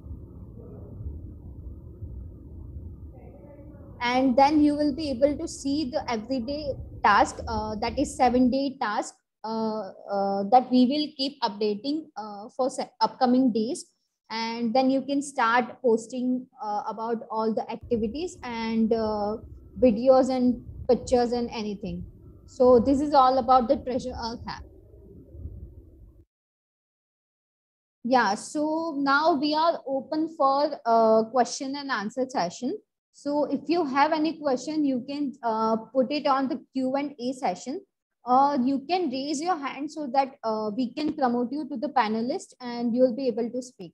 And then you will be able to see the everyday task, that is 7-day task that we will keep updating for upcoming days. And then you can start posting about all the activities and videos and pictures and anything. So this is all about the Treasure Earth app. Yeah, so now we are open for question and answer session. So if you have any question, you can put it on the Q&A session, or you can raise your hand so that we can promote you to the panelist and you'll be able to speak.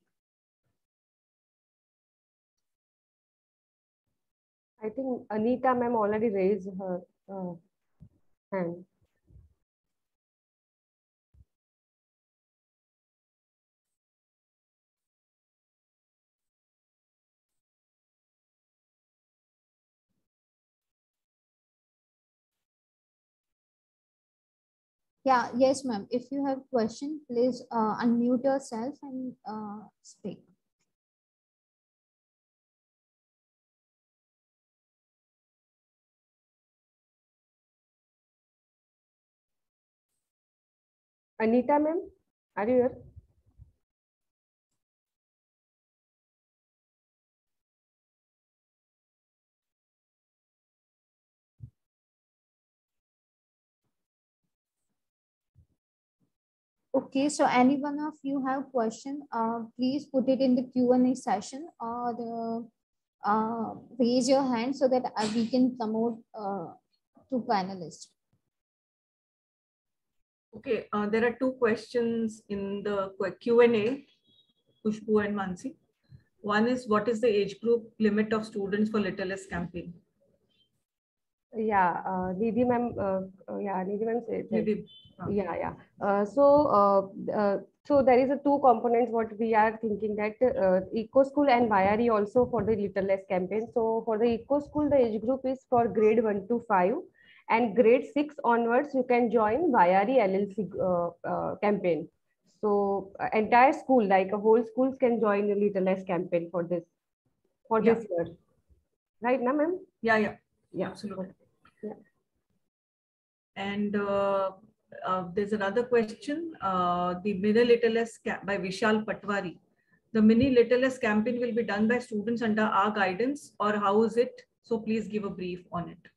I think Anita ma'am already raised her hand. Yeah, yes, ma'am. If you have question, please unmute yourself and speak. Anita ma'am, are you here? Okay, so any one of you have question, please put it in the Q&A session or raise your hand so that we can promote to panelists. Okay, there are two questions in the Q&A, Khushbu and Mansi. One is, what is the age group limit of students for Little S campaign? Yeah, Nidhi ma'am, Nidhi ma'am said that. Nidhi. Yeah. So there is a two components what we are thinking that Eco School and Vyari also for the Little S campaign. So for the Eco School, the age group is for grade 1 to 5, and grade 6 onwards you can join Vyari LLC campaign. So entire school, like a whole schools can join the Little S campaign for this this year, right, na ma'am? Yeah, Yeah, absolutely. Yeah. And there's another question. The Mini Little S by Vishal Patwari. The Mini Little S campaign will be done by students under our guidance, or how is it? So please give a brief on it.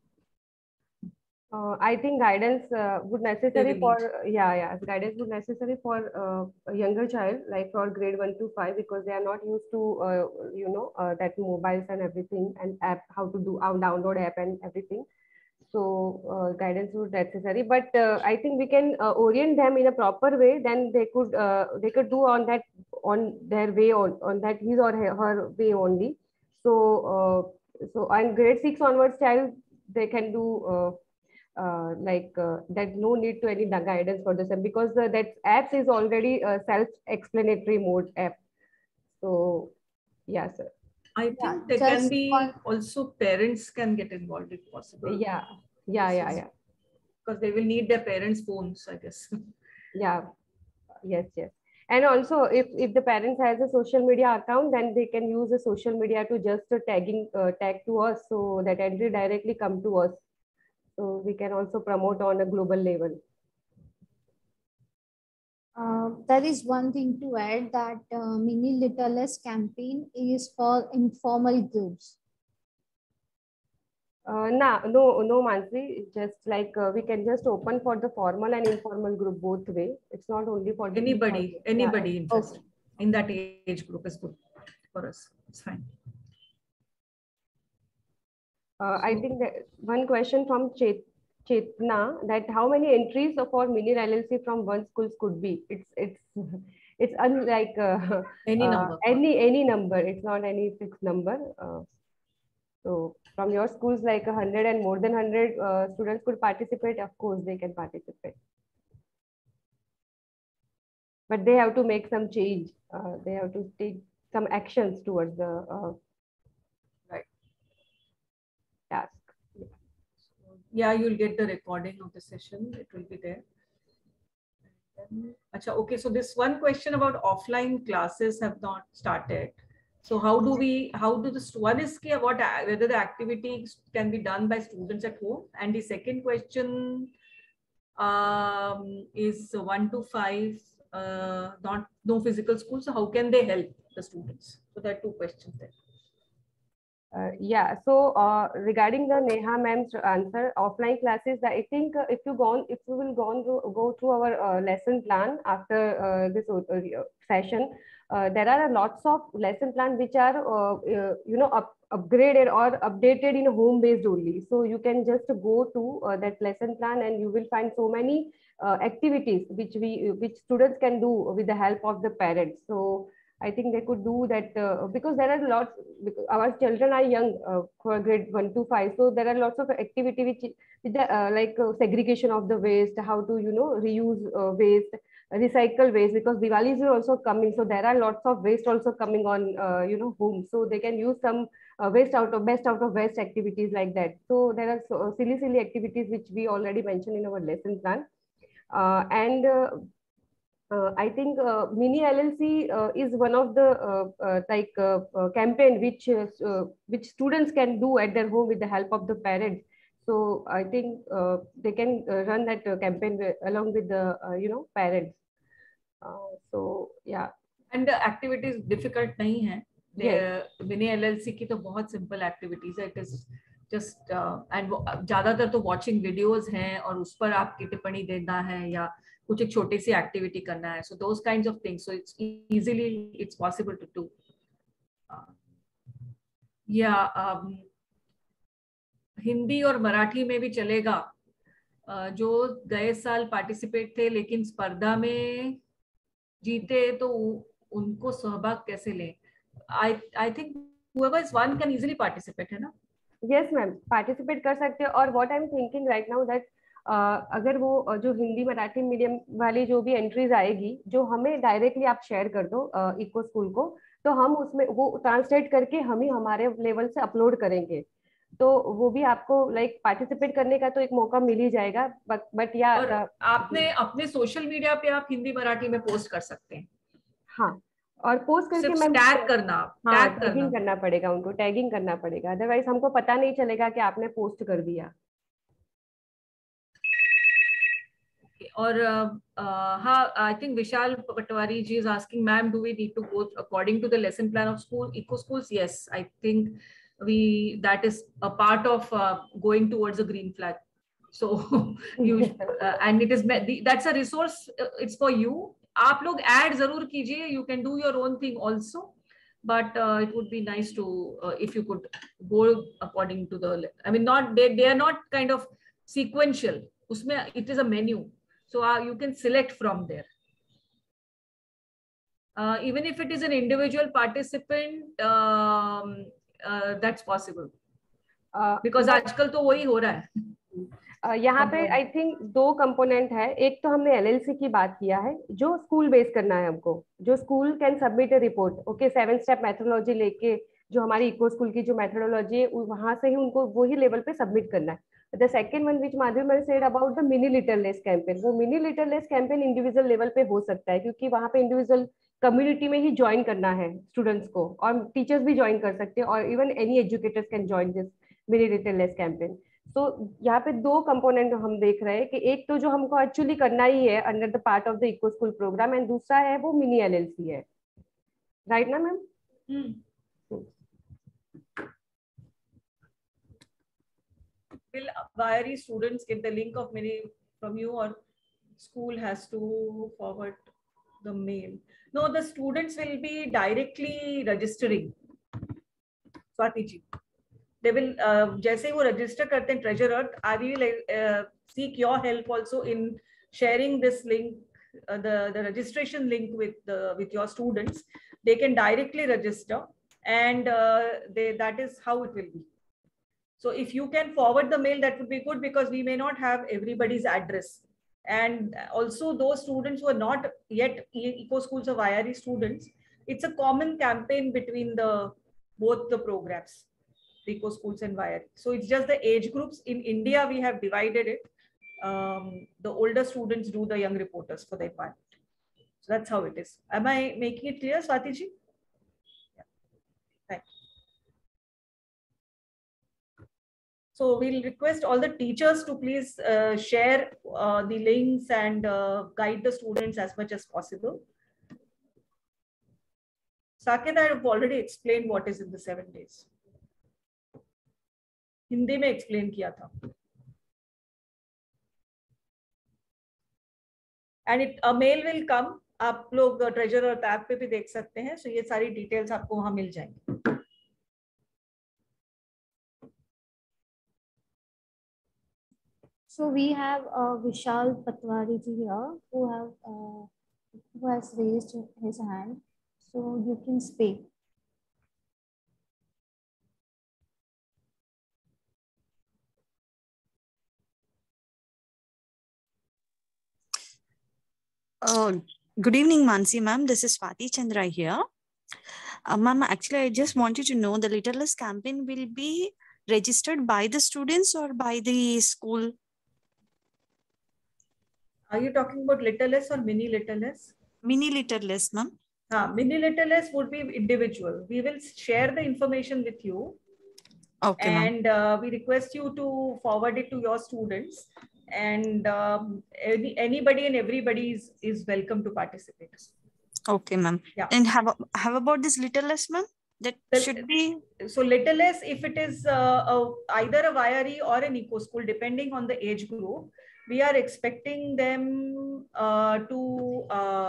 I think guidance would necessary for guidance would necessary for a younger child, like for grade 1 to 5, because they are not used to that mobiles and everything, and app, how to do download app and everything. So guidance would necessary, but I think we can orient them in a proper way. Then they could do on their way, on that his or her way only. So on grade 6 onwards child, they can do that, no need to any guidance for the same, because that apps is already a self-explanatory mode app. So yeah, sir. I think there can be also parents can get involved if possible. Yeah. Because they will need their parents' phones, I guess. Yeah. Yes. And also, if the parents has a social media account, then they can use the social media to just tag to us, so that entry directly come to us. So we can also promote on a global level. There is one thing to add, that Mini Little S campaign is for informal groups. No, Mansi. Just like we can just open for the formal and informal group both way. It's not only for the Anybody Yeah. interested in that age group is good for us. It's fine. I think that one question from Chetna, that how many entries for mini LLC from one schools could be? It's unlike Any number. any number. It's not any fixed number. So from your schools, like 100 and more than 100 students could participate. Of course, they can participate, but they have to make some change. They have to take some actions towards the Right. task. Yeah, you'll get the recording of the session. It will be there. Acha, okay, so this one question about offline classes have not started. So how do one is whether the activities can be done by students at home, and the second question is 1 to 5, no physical school. So how can they help the students? So there are two questions there. Yeah, so regarding the Neha ma'am's answer, offline classes, I think if you will go through our lesson plan after this session, there are lots of lesson plan which are upgraded or updated in home based only. So you can just go to that lesson plan and you will find so many activities which students can do with the help of the parents. So I think they could do that because there are lots. Our children are young for grade 1 to 5, so there are lots of activity which like segregation of the waste, how to reuse waste, recycle waste, because Diwali is also coming, so there are lots of waste also coming on home, so they can use some best out of waste activities like that. So there are silly activities which we already mentioned in our lesson plan, and I think mini LLC is one of the campaign which students can do at their home with the help of the parents. So I think they can run that campaign along with the parents. So yeah. And the activities difficult nahi hai. Yes. Mini LLC की तो बहुत simple activities है. It is just and ज़्यादातर तो watching videos हैं और उस पर आपकी टिप्पणी देना है या कुछ एक छोटी सी एक्टिविटी करना है. So those kinds of things. So it's possible to do. Hindi और मराठी में भी चलेगा. जो गए साल पार्टिसिपेट थे लेकिन स्पर्धा में जीते तो उनको सहभाग कैसे लें? I think whoever is one can easily participate, है ना? Yes, ma'am, participate कर सकते हैं. और what I'm thinking right now that अगर वो जो हिंदी मराठी मीडियम वाली जो भी एंट्रीज आएगी, जो हमें डायरेक्टली आप शेयर कर दो इको स्कूल को, तो हम उसमें वो ट्रांसलेट करके हम ही हमारे लेवल से अपलोड करेंगे. तो वो भी आपको लाइक पार्टिसिपेट करने का तो एक मौका मिल ही जाएगा. बट या आपने अपने सोशल मीडिया पे आप हिंदी मराठी में पोस्ट कर सकते हैं. हाँ, और पोस्ट करके मैम टैग करना, टैगिंग करना पड़ेगा उनको, टैगिंग करना पड़ेगा, अदरवाइज हमको पता नहीं चलेगा कि आपने पोस्ट कर दिया. और हाँ, I think Vishal Patwari ji is asking, ma'am, do we need to go according to the lesson plan of school, eco schools? Yes, I think that is a part of going towards a green flag. So you and it is that's a resource. It's for you. आप लोग add जरूर कीजिए. You can do your own thing also, but it would be nice to if you could go according to the. I mean, not they are not kind of sequential. उसमें it is a menu. So you can select from there. Even if it is an individual participant, that's possible. Because आजकल तो वही हो रहा है. यहाँ पे I think 2 component है. एक तो हमने एलएलसी की बात किया है, जो स्कूल बेस करना है हमको, जो school can submit a report. Okay, 7 step methodology लेके जो हमारी इको स्कूल की जो मेथोडोलॉजी है वहां से ही उनको वही लेवल पे सबमिट करना है. The second one which Madhuri said about the mini literless campaign, वो mini literless campaign individual level पे हो सकता है, क्योंकि वहाँ पे इंडिविजुअल कम्युनिटी में ही ज्वाइन करना है स्टूडेंट्स को, और टीचर्स भी ज्वाइन कर सकते हैं, और even any educators can join this mini litterless campaign. तो यहाँ पे 2 कंपोनेंट हम देख रहे हैं कि एक तो जो हमको एक्चुअली करना ही है under the part of the eco school program, and दूसरा है वो मिनी एलएलसी है. राइट ना ma'am? Vyari students get the link of Mini from you, or school has to forward the mail? No, the students will be directly registering. Swati ji, they will जैसे वो register करते हैं treasurer, I will seek your help also in sharing this link, the registration link with your students. They can directly register, and that is how it will be. So if you can forward the mail, that would be good, because we may not have everybody's address. And also those students who are not yet Eco Schools of Vyari students, it's a common campaign between both the programs, the Eco Schools and Vyari. So it's just the age groups. In India, we have divided it. The older students do the young reporters for the environment. So that's how it is. Am I making it clear, Swati ji? Yeah. Thanks. So we'll request all the teachers to please share the links and guide the students as much as possible. Saket, I have already explained what is in the 7 days. Hindi में explain किया था. And a mail will come. आप लोग treasurer tab पे भी देख सकते हैं. So ये सारी details आपको वहाँ मिल जाएंगी. So we have Vishal Patwari ji here who has raised his hand. So you can speak. Good evening, Mansi ma'am. This is Swati Chandra here. Ma'am, actually, I just wanted to know the Littlest campaign will be registered by the students or by the school? Are you talking about Littlest or Mini Littlest? Mini Littlest, ma'am. Mini Littlest would be individual. We will share the information with you. Okay, and we request you to forward it to your students. And anybody and everybody is welcome to participate. Okay, ma'am. Yeah. And how about this Littlest, ma'am? That should be. So Littlest, if it is either a Vyari or an Eco School, depending on the age group, we are expecting them to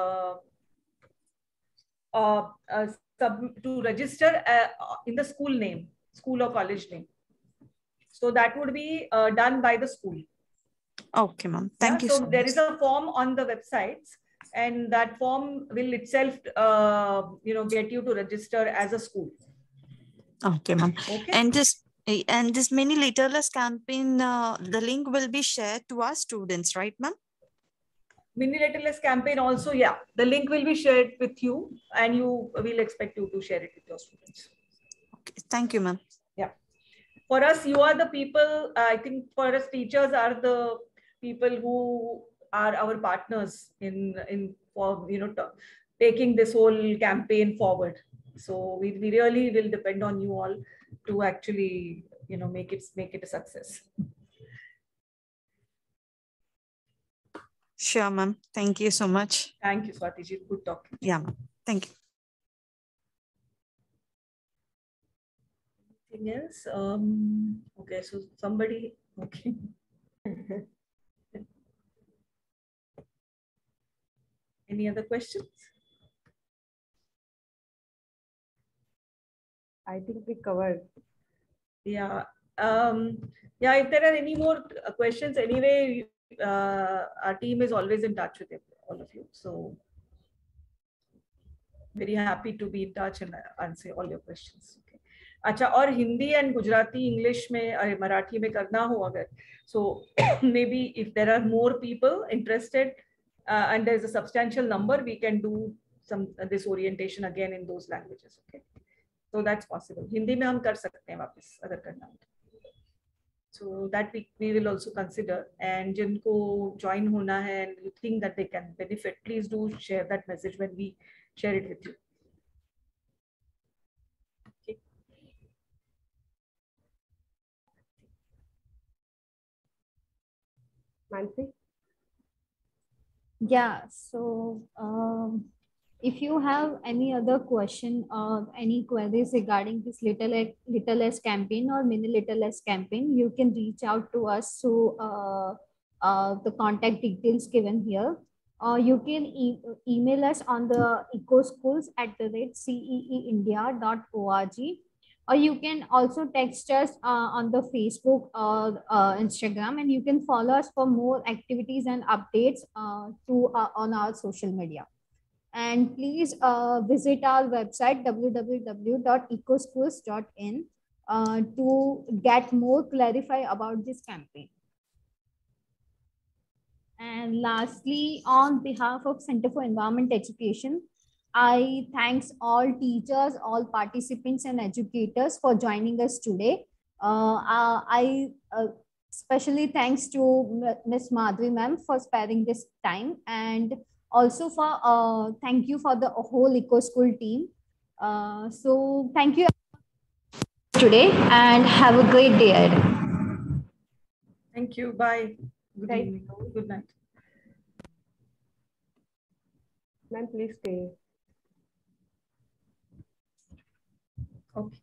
register in the school name, school or college name. So that would be done by the school. Okay, ma'am. Thank you so much. So there is a form on the websites, and that form will itself, get you to register as a school. Okay, ma'am. Okay. And this Mini Littlest campaign, the link will be shared to our students, right, ma'am? Mini Littlest campaign also, yeah. The link will be shared with you, and we'll expect you to share it with your students. Okay. Thank you, ma'am. Yeah. For us, you are the people. I think for us, teachers are the people who are our partners in taking this whole campaign forward. So we really will depend on you all to actually make it a success. Sure, ma'am. Thank you so much. Thank you, Swati ji. Good talking. Yeah, ma'am. Thank you. Anything else? Okay, so somebody. Okay. Any other questions? I think we covered. Yeah. Yeah. If there are any more questions, anyway, our team is always in touch with all of you. So very happy to be in touch and answer all your questions. Okay. अच्छा, और Hindi and Gujarati, English में और मराठी में करना हो अगर, so maybe if there are more people interested and there's a substantial number, we can do this orientation again in those languages. Okay. So that's possible. Hindi में हम कर सकते हैं वापस अगर करना हो. So that we will also consider. And जिनको join होना है and you think that they can benefit, please do share that message when we share it with you. Okay. Mansi? Yeah. So If you have any other question or any queries regarding this Little S campaign or Mini Little S campaign, you can reach out to us through the contact details given here. Or you can email us on the ecoschools@ceeindia.org, or you can also text us on the Facebook or Instagram, and you can follow us for more activities and updates on our social media. And please visit our website www.ecoschools.in to get more clarify about this campaign. And lastly, on behalf of Center for Environment Education, I thanks all teachers, all participants and educators for joining us today. I especially thanks to Ms. Madhuri ma'am for sparing this time, and also for thank you for the whole EcoSchool team. So thank you today and have a great day ahead. Thank you. Bye. Good Thank evening. Good night. Ma'am, please stay. Okay.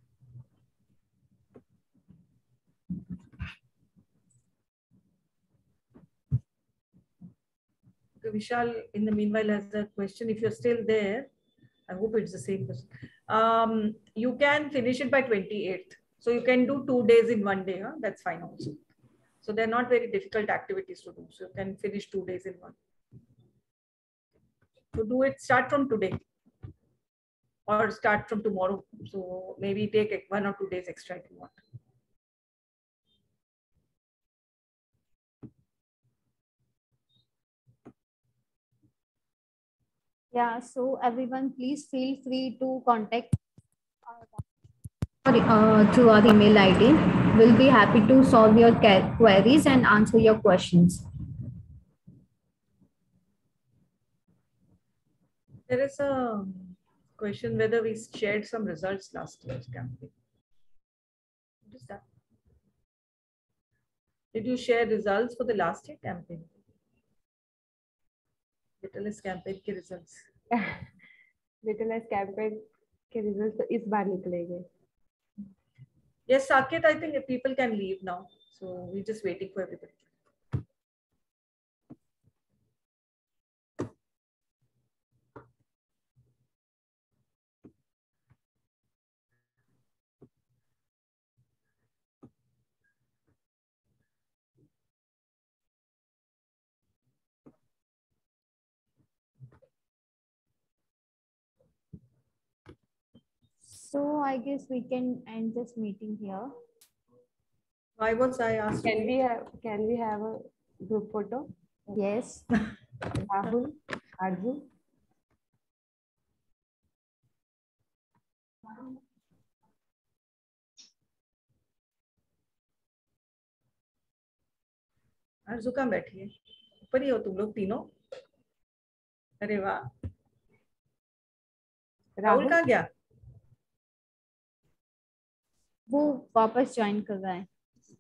Vishal, in the meanwhile, has a question. If you're still there, I hope it's the same question. You can finish it by 28th. So you can do 2 days in 1 day. Huh? That's fine also. So they're not very difficult activities to do. So you can finish 2 days in one. To do it, start from today or start from tomorrow. So maybe take 1 or 2 days extra if you want. Yeah, so everyone, please feel free to contact through our email ID. We'll be happy to solve your queries and answer your questions. There is a question whether we shared some results last year's campaign. What is that? Did you share results for the last year campaign? Little S campaign के results. Little S campaign के results तो इस बार निकलेंगे. Yes, Saket, I think people can leave now. So we're just waiting for everybody. So I guess we can end this meeting here. Why was I asked? Can we have a group photo? Yes. Rahul, Arjun. अर्जु कहाँ बैठी है? ऊपर ही हो तुम लोग तीनों? अरे वाह. राहुल कहाँ गया? वो वापस ज्वाइन कर रहा है.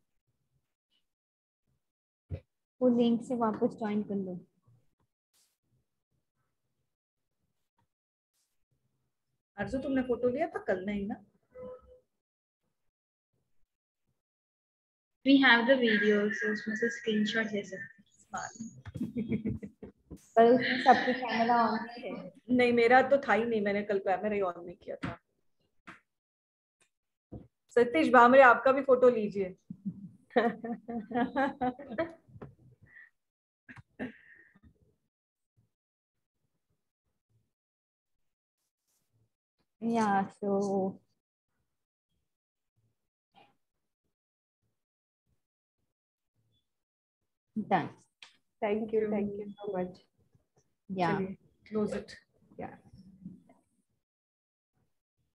वो लिंक से वापस ज्वाइन कर लो. अर्जु तुमने फोटो लिया था कल नहीं ना? We have the video, so उसमें से screenshot ले सकते हैं. पर उसमें सबके कैमरा ऑन है. नहीं, मेरा तो था ही नहीं, मैंने कल कैमरा ही ऑन नहीं किया था. सतीश भामरे, आपका भी फोटो लीजिए. Yeah, so done. Thank you so much. Yeah. Close it. Yeah.